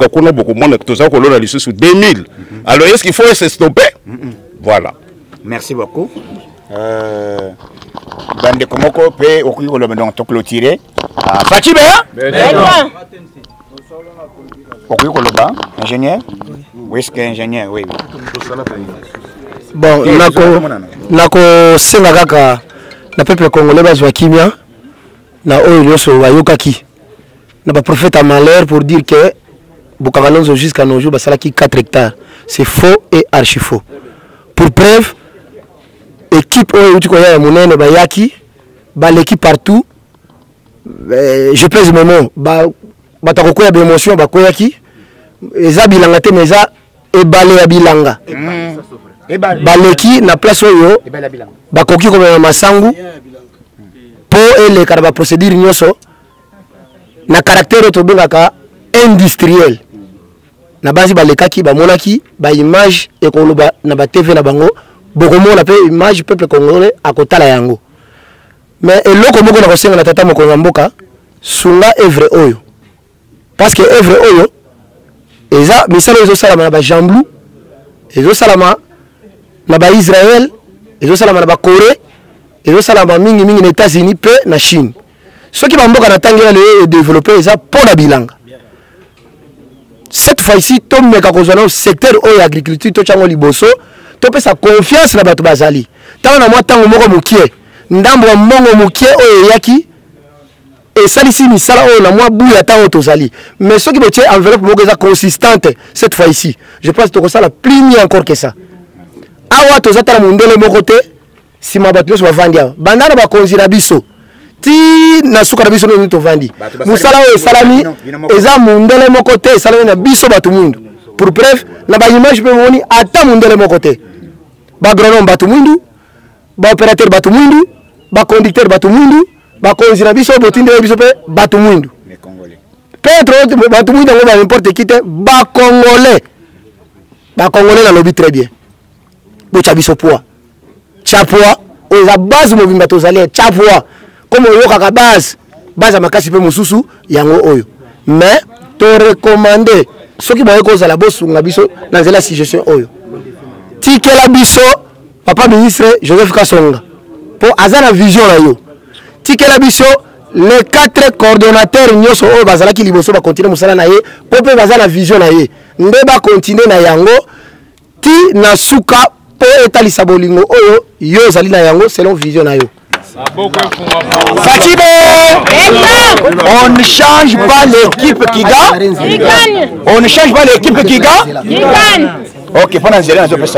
mille. Alors, est-ce qu'il faut se stopper? Mm-hmm. Voilà. Merci beaucoup. Euh... Bande Komoko pe okuyo le donc to clôturer. Fachibe hein? Okuyo koloba ingénieur? Oui, est-ce que ingénieur? Oui. Bon, nako nako senga kaka na peuple congolais bazwa kimia na oyo nyoso bayokaki. Na ba prophète à malheur pour dire que Bukagalonzo jusqu'à nos jours basalaki quatre hectares. C'est faux et archi faux. Pour preuve équipe oyo uti koya monene bayaki ba l'équipe partout euh, je pèse mes mots ba batako ya émotion ba koyaki eza bilanga te meza ebale ya bilanga ba leki na place oyo ba koki ko na masangu po ele karaba procédure nyoso na caractère to bengaka industriel na basi balekaki bamonaki ba image ekoloba na ba T V na bango bokomona pe image peuple congolais akotala yango mais eloko moko na kosenga na tata mokonzi mboka sunga evre oyo parce que evre oyo eza misala ezo salama na ba Jamblou ezo salama na ba Israël ezo salama na ba Corée ezo salama mingi mingi na États-Unis pe na Chine ceux ba mboka na tangela le développer eza pour la bilanga. Cette fois-ci, Tom Mekakozana au secteur de l'agriculture, to chango liboso, to pe sa confiance na batu bazali. Tant na moi tango moko mukie, ndambo mongo mukie o yaki et salisi misala o na moi bouya tango tozali. Mais ce qui me tient enveloppe moko eza consistante cette fois-ci. Je pense que ça la plus mieux encore que ça. Awa tozata la mundele moko te, si ma batu so bavandia. Bandana ba konzira biso. Ti na suka na biso no to vandi musala o salami eza mundele moko te salami na biso batu mundu pour bref na ba image pe moni ata mundele moko te ba agronome batu mundu ba opérateur batu mundu ba conducteur batu mundu ba konzira biso botinde biso pe batu mundu Pedro batu mundu ngo ba n'importe qui te ba congolais ba congolais na lobby très bien bo chabiso poa chapoa o za base mo bimba to zali chapoa comme on a base base makasi pe mususu yango oyo mais to recommander ceux qui vont cause la bosse na biso dans la situation oyo tikela biso papa ministre Joseph Kasonga pour azana vision na yo tikela biso les quatre coordonnateurs nyoso oyo bazala ki liboso ba continuer musala na ye po pe bazala vision na ye nde ba continuer na yango ti na suka po etalisa bolingo oyo yo zali na yango selon vision na yo. Fachibo, on ne change pas l'équipe qui gagne. On ne change pas l'équipe qui gagne. Ok, pendant que je fais ça.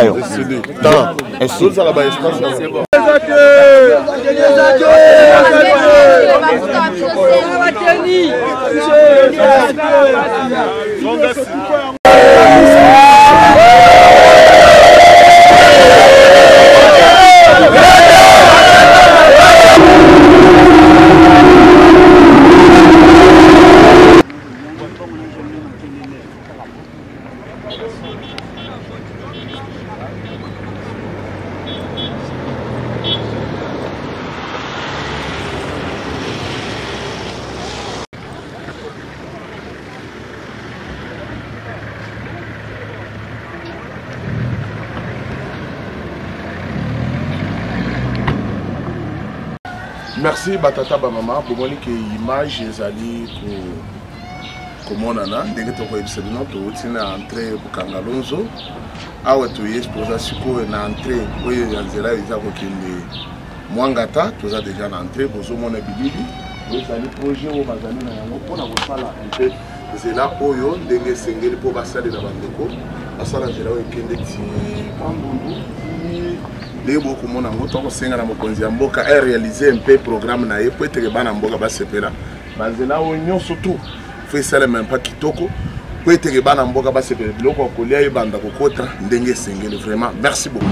Merci batata ba mama pour moni que image ezali ko komonana ndenge to ko ebisebino to utina entrée pour Kangalonzo awa to exposa siko na entrée oyo ya nzela eza ko kende mwangata toza déjà na entrée bozo mona bilili ezali projet o bazali na yango pona ko sala un peu nzela oyo ndenge sengeli po basali na bandeko basala nzela oyo kende ti Pambundu les beaucoup mon amour toi c'est na mokonzi ya mboka a réaliser un peu programme na ye po eteke bana mboka basepela banzela onyo surtout fait ça même pas kitoko po eteke bana mboka basepela biloko kolia ye banda kokota ndenge sengeli vraiment merci beaucoup.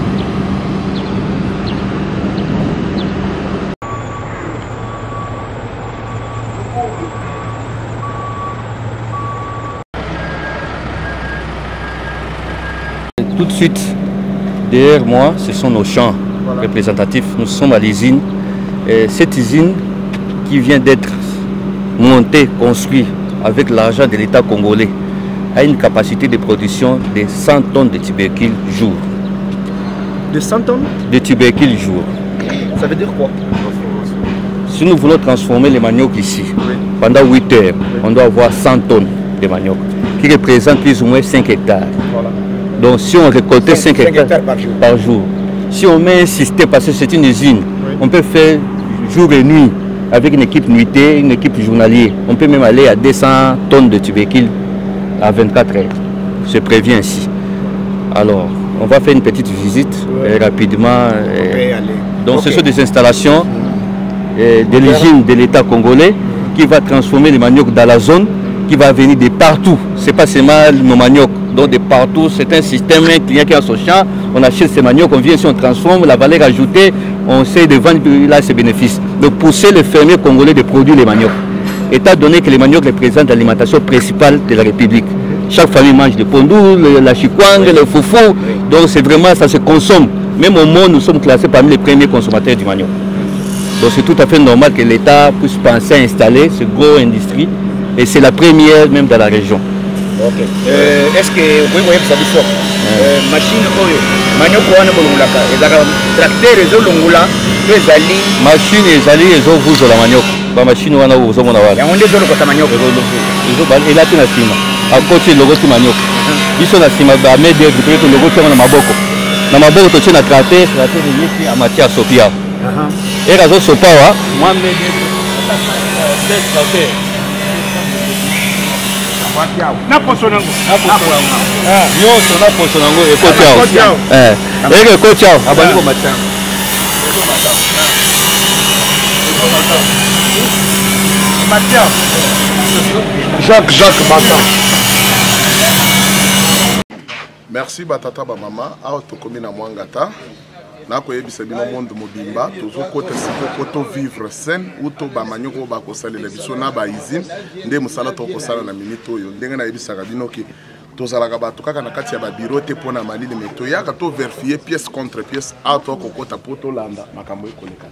Tout de suite derrière moi, ce sont nos champs voilà. représentatifs. Nous sommes à l'usine. Cette usine qui vient d'être montée, construite avec l'argent de l'État congolais, a une capacité de production de cent tonnes de tubercules jour. De cent tonnes de tubercules jour. Ça veut dire quoi? Si nous voulons transformer les maniocs ici, oui. pendant huit heures, oui. on doit avoir cent tonnes de manioc, qui représentent plus ou moins cinq hectares. Voilà. Donc si on récoltait cinq hectares par jour. par jour, si on met un système, parce que c'est une usine, oui. on peut faire jour et nuit avec une équipe nuitée, une équipe journalière. On peut même aller à deux cents tonnes de tubercules à vingt-quatre heures. Je préviens ainsi. Alors, on va faire une petite visite oui. et rapidement. Et donc okay. ce sont des installations et de l'usine de l'État congolais qui va transformer les maniocs dans la zone, qui va venir de partout. Ce n'est pas seulement nos maniocs. Donc de partout, c'est un système, un client qui a son champ, on achète ces maniocs, on vient ici, on transforme, la valeur ajoutée, on essaie de vendre là ses bénéfices. Donc pousser les fermiers congolais de produire les maniocs. Étant donné que les maniocs représentent l'alimentation principale de la République. Chaque famille mange le pondou, le, la chikwang, le foufou. Donc c'est vraiment, ça se consomme. Même au monde, nous sommes classés parmi les premiers consommateurs du manioc. Donc c'est tout à fait normal que l'État puisse penser à installer ce gros industrie. Et c'est la première même dans la région. Ok. Euh, Est-ce que vous voyez que ça dit fort machine oyo manioc wana bolongolaka ezaka tracteur ezolongola ezali machine ezali ezovuza la manioc ba machine wana ozomona wana yango nde ezolokota manioc elati na nsima akoti elokoti manioc biso na nsima bamai d'œuvre mpe tolokoti yango na maboko na maboko totie na tracteur tracteur eleki amati asopi awa ere azosopa awa mwa mai d'œuvre na poso nango nyonso na poso nango ekoti awa eke ekoti awa abandi komata Jacques Jacques Bata. Merci batata ba mama awa tokomi na mwangata nakoyebisa bino monde mobimba tozokota siko to vivre saine uto ba manyoko ba kosalela biso na ba usine nde musala to kosala na minute oyo ndenge nayebisaka bino ki tozalaka bato kaka na kati ya ba bureau te pona malili meto yaka to vérifier pièce contre pièce a to kokota po to landa makambo ekoleka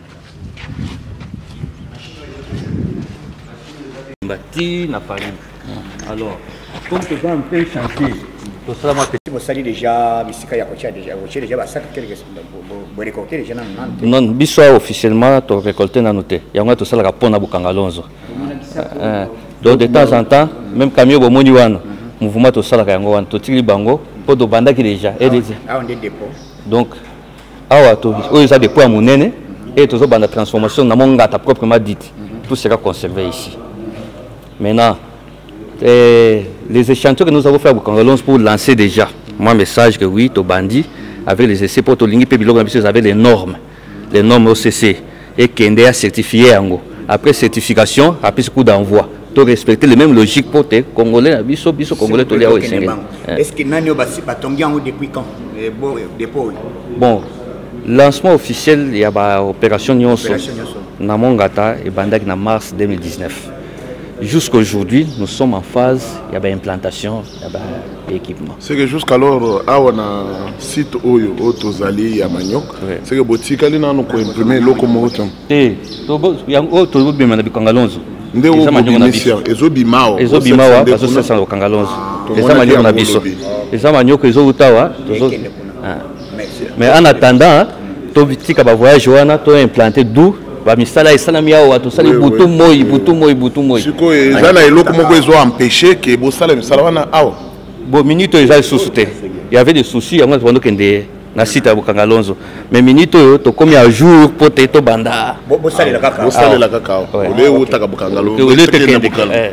bâti na Paris. Alors comme tu vas un peu chantier tout ça m'a petit bosali déjà bisika ya kocha déjà kocha déjà ba saka quelque bo récolter déjà nan non biso officiellement to récolter na noté yango to sala pona bukanga lonzo donc de temps en temps même camion bo moni wana mouvement to sala yango wana to tili bango po do bandaki déjà et ah on est dépôt donc awa to oyo ça dépôt à monene et to zo banda transformation na mongata proprement dite tout sera conservé ici. Maintenant et les échantillons que nous avons fait à Bukangalons pour lancer déjà moi message que oui to bandi avec les essais pour to lingi pe biloko na biso avec les normes les normes O C C et kende a certifié yango après certification après ce coup d'envoi to respecter les mêmes logiques pour te congolais biso biso congolais to lia o esengeli. Est-ce que nani o basi batongi yango depuis quand dépôt bon lancement officiel il y a ba opération nyonso na mongata et bandaki na mars deux mille dix-neuf. Jusqu'aujourd'hui, nous sommes en phase, il y a une implantation, il y a un équipement. C'est que jusqu'alors, on a site Oyo, Otozali, Yamanyok. C'est que Botika, il y a un imprimé locomotive. Eh, il y a un autre qui est Kangalonzo. Nde o bimisia ezo bimao ezo bimao parce que ça au Kangalonzo. Eza manioc na biso. Eza manioc ezo utawa, mais en attendant, to bitika ba voyage wana to implanter d'où ba misala esalami awa to sali butu moi butu moi butu moi siko ezala eloko moko ezo empêcher que bo sala misala wana awa bo minito eza susute il y avait des soucis yango to kende na site ya Bukangalonzo mais minito to komi à jour pour te to banda bo sala la kaka bo sala la kaka ole utaka Bukangalonzo ole te kende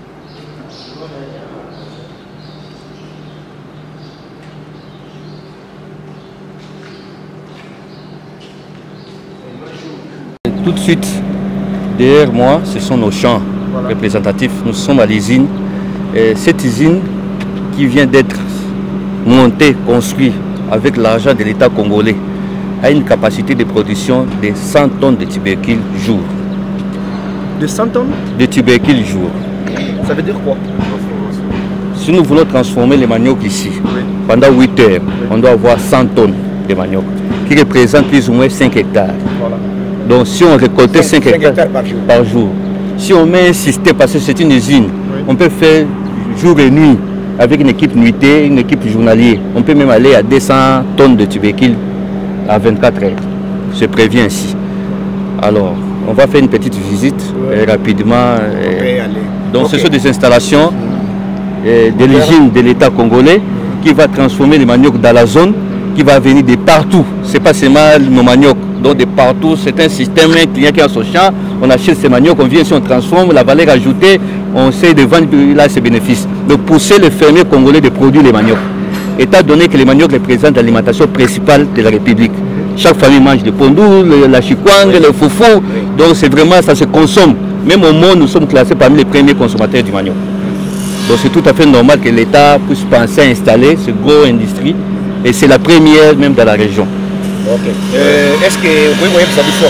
tout de suite, derrière moi, ce sont nos champs représentatifs. Nous sommes à l'usine. Cette usine qui vient d'être montée, construite avec l'argent de l'État congolais, a une capacité de production de cent tonnes de tubercules jour. De cent tonnes de tubercules jour. Ça veut dire quoi? Si nous voulons transformer les maniocs ici, oui. pendant huit heures, oui. on doit avoir cent tonnes de manioc, qui représentent plus ou moins cinq hectares. Voilà. Donc si on récoltait cinq hectares par jour. par jour, si on met un système, parce que c'est une usine, oui. on peut faire jour et nuit avec une équipe nuitée, une équipe journalière. On peut même aller à deux cents tonnes de tubercules à vingt-quatre heures. Je préviens ainsi. Alors, on va faire une petite visite oui. et rapidement. Et... Donc okay. ce sont des installations et de l'usine de l'État congolais qui va transformer les maniocs dans la zone, qui va venir de partout. Ce n'est pas seulement nos maniocs. Donc de partout, c'est un système, un client qui a son champ, on achète ces maniocs, on vient ici, on transforme, la valeur ajoutée, on essaie de vendre là ses bénéfices. De pousser les fermiers congolais de produire les maniocs. Étant donné que les maniocs représentent l'alimentation principale de la République. Chaque famille mange le pondou, le, la chikwang, le foufou, donc c'est vraiment, ça se consomme. Même au monde, nous sommes classés parmi les premiers consommateurs du manioc. Donc c'est tout à fait normal que l'État puisse penser à installer ce gros industrie, et c'est la première même dans la région. Ok. Euh, Est-ce que vous voyez que ça dit fort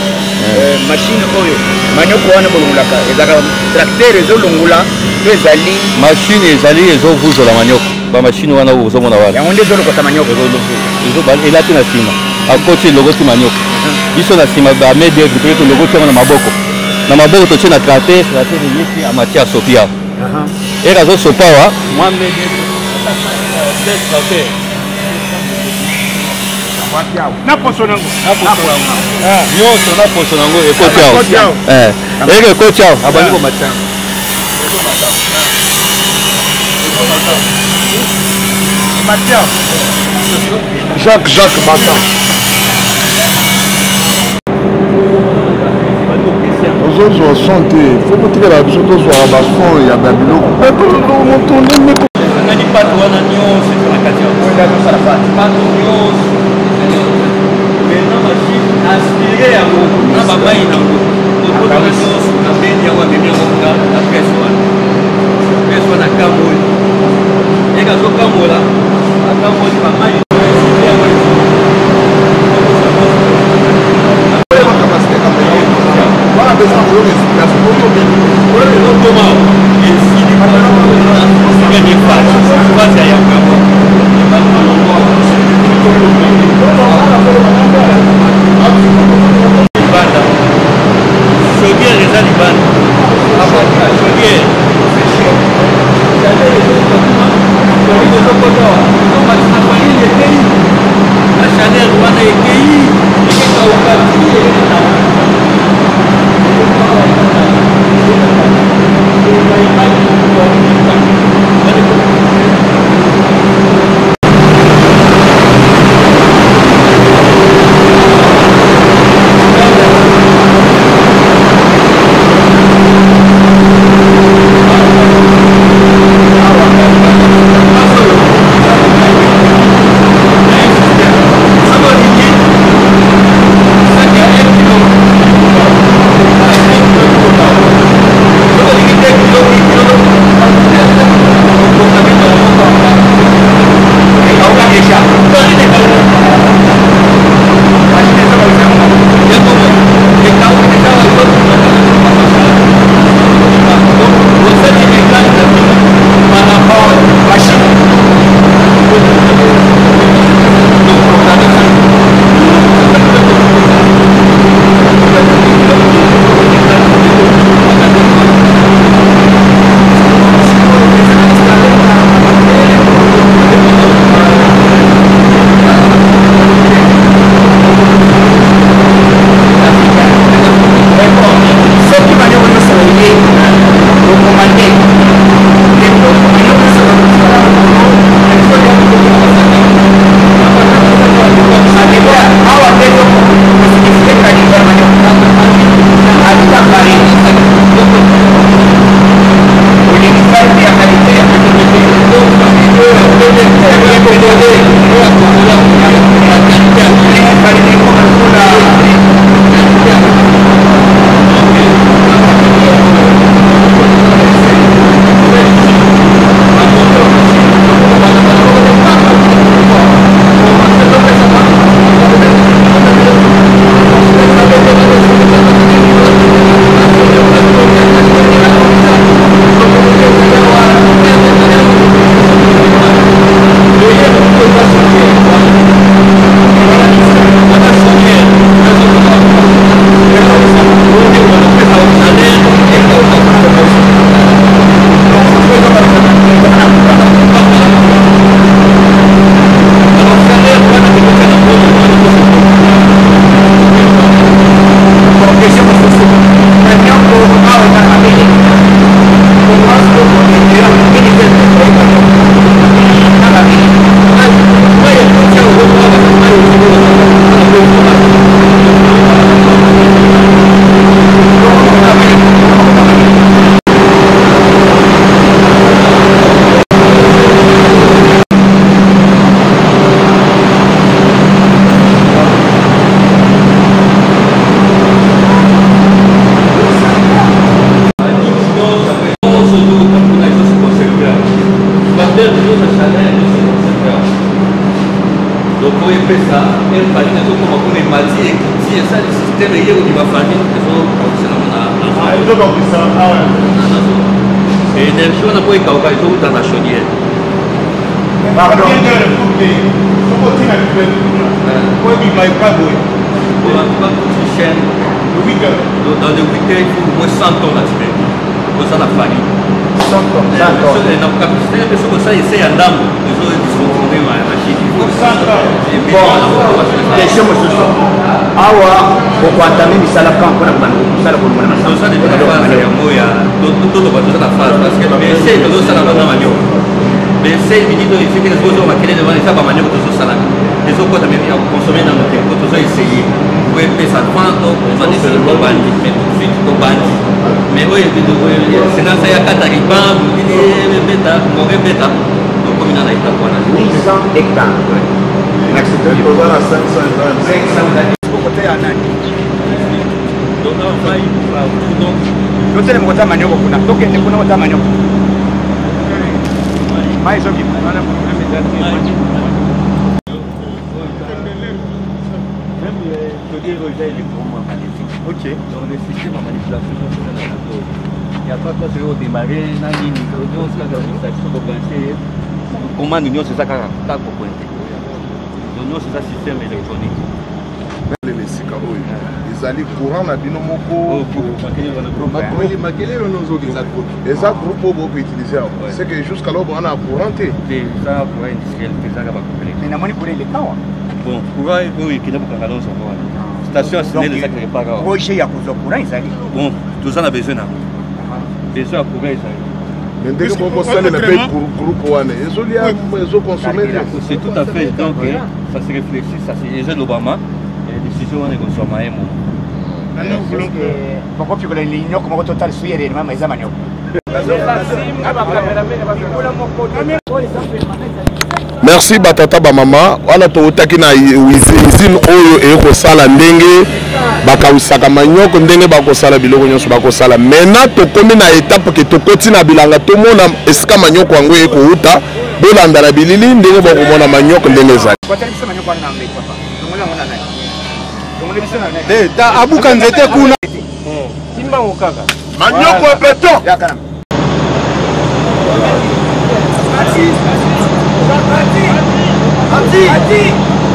machine oyo manioko wana bolongolaka ezalaka tracteur ezolongola to ezali machine ezali ezovuzola manioko bamashine wana oyo ozomona wana yango nde ezolokota manioko elati na nsima akoti elokoti manioko biso na nsima bame devre mpe tolokoti yango na maboko na maboko totie na tracteur tracteur eyeki amati asopi awa ere azosopa awa mwa mede na poso nango nyonso na poso nango ekoti awa eke ekoti awa abandi komati yango Jacques Jacques Bata. Tozozwa sante fo kotikela biso tozwaka bafond ya babiloko ngani pato wana nyonso ezalakati pato nyonso mena machine aspire yango na bamai nango tokotoka nyonso na beni yango amemi yango na presse wana presse wana akamoli eka azokamola akamoli bamai Somebody énergie wana po ekauka ezouta na chaudière dans le week-end il faut au moins cent tonnes à tirer pour ça la farine na capacité de ce que ça essaie à ndambo les autres disfonctionner la machine question mosusu awa okwantame misala quand mpona misala kolumana tosala eza na phase yango ya totoba toza na phase parce que bese tozosala bana manioko bese minito efike ezozwa makelele wana eza bamanioko tozosalaka ezokota meme ya konsome nano te po tozo essaye po epesa vento omanisala tobandi mais tout de suite tobandi mais oyo senasa ya kata riban butili ebeta moke ebeta tokomi na na étape wana huit cents hectares côté ya nani totele mokota manioko kuna tokende kuna kota manioko mai ezoki ok dans le système de manipulation il n'y a pas de redémarrer comment nous c'est ça qu'on a pointé nous c'est ça système électronique lesika oyo ezali courant na bino moko eza groupe oyo bokoutilize awa c'est que jusqu'à là boana courant te eza courant industriel ezaka bacoupele mais namoni courant elekawa bon courant oyo ekende kokanga lonso wana station ya sinele ezaka repara awa projet ya kozwa courant ezali bon toza na besoin nango besoin ya courant ezali mais ndenge bokosalela mpe groupe wana ezolia ezokonsome c'est tout à fait donc ça se réfléchit ça eza lobama décision wana ekosoma ye mo bokopikola linyoko moko total suyere mama eza manyoko merci batata bamama wana toutaki na usine oyo ekosala ndenge bakawisaka manyoko ndenge bakosala biloko nyonso bakosala maintenant tokomi na étape ke tokoti na bilanga tomona esika manyoko yango ekouta bolanda na bilili ndenge bakomona manyoko ndenge ezali ta abuka nzete kuna timbango kaka manyoko ya beton yakana ati ati ati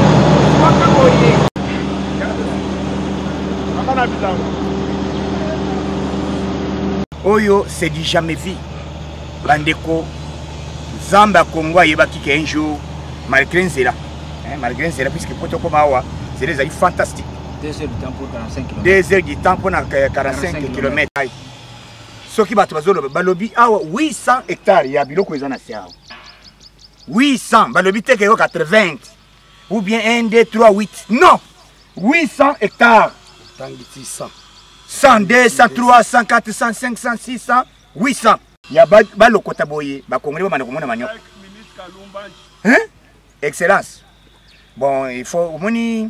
oyo c'est du jamais vu bandeko zamba Congo ayebaki ke un jour malgré nzela malgré nzela puisque poto koma awa c'est des fantastiques. deux heures du temps pour quarante-cinq kilomètres. deux heures du temps pour quarante-cinq kilomètres. Ce qui va te faire, balobi awa huit cents hectares ya biloko ezana siao. huit cents, balobi te ke quatre-vingts. Ou bien un, deux, trois, huit. Non. huit cents hectares. cent. cent, deux cents, trois cents, quatre cents, cinq cents, six cents, huit cents. Ya baloko taboye, ba kongole ba manakomona manyo. Hein? Excellence. Bon, il faut au moni.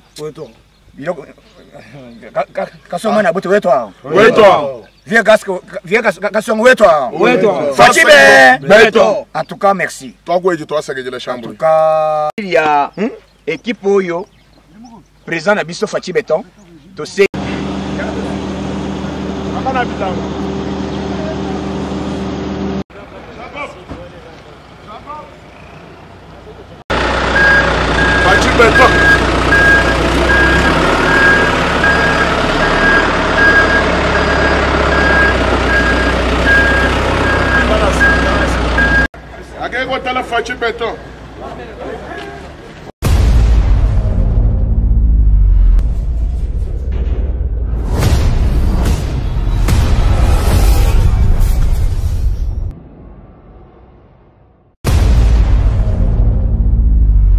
Kasoma na boto weto. Weto. Viens gasco, viens kasoma weto. Weto. Fachibe. Beto. En tout cas, merci. Toi quoi toi ça que la chambre. En tout cas, il y a équipe oyo présent na biso Fachibe Beton. To se Beton. Aquele que tá na Fachi Beton.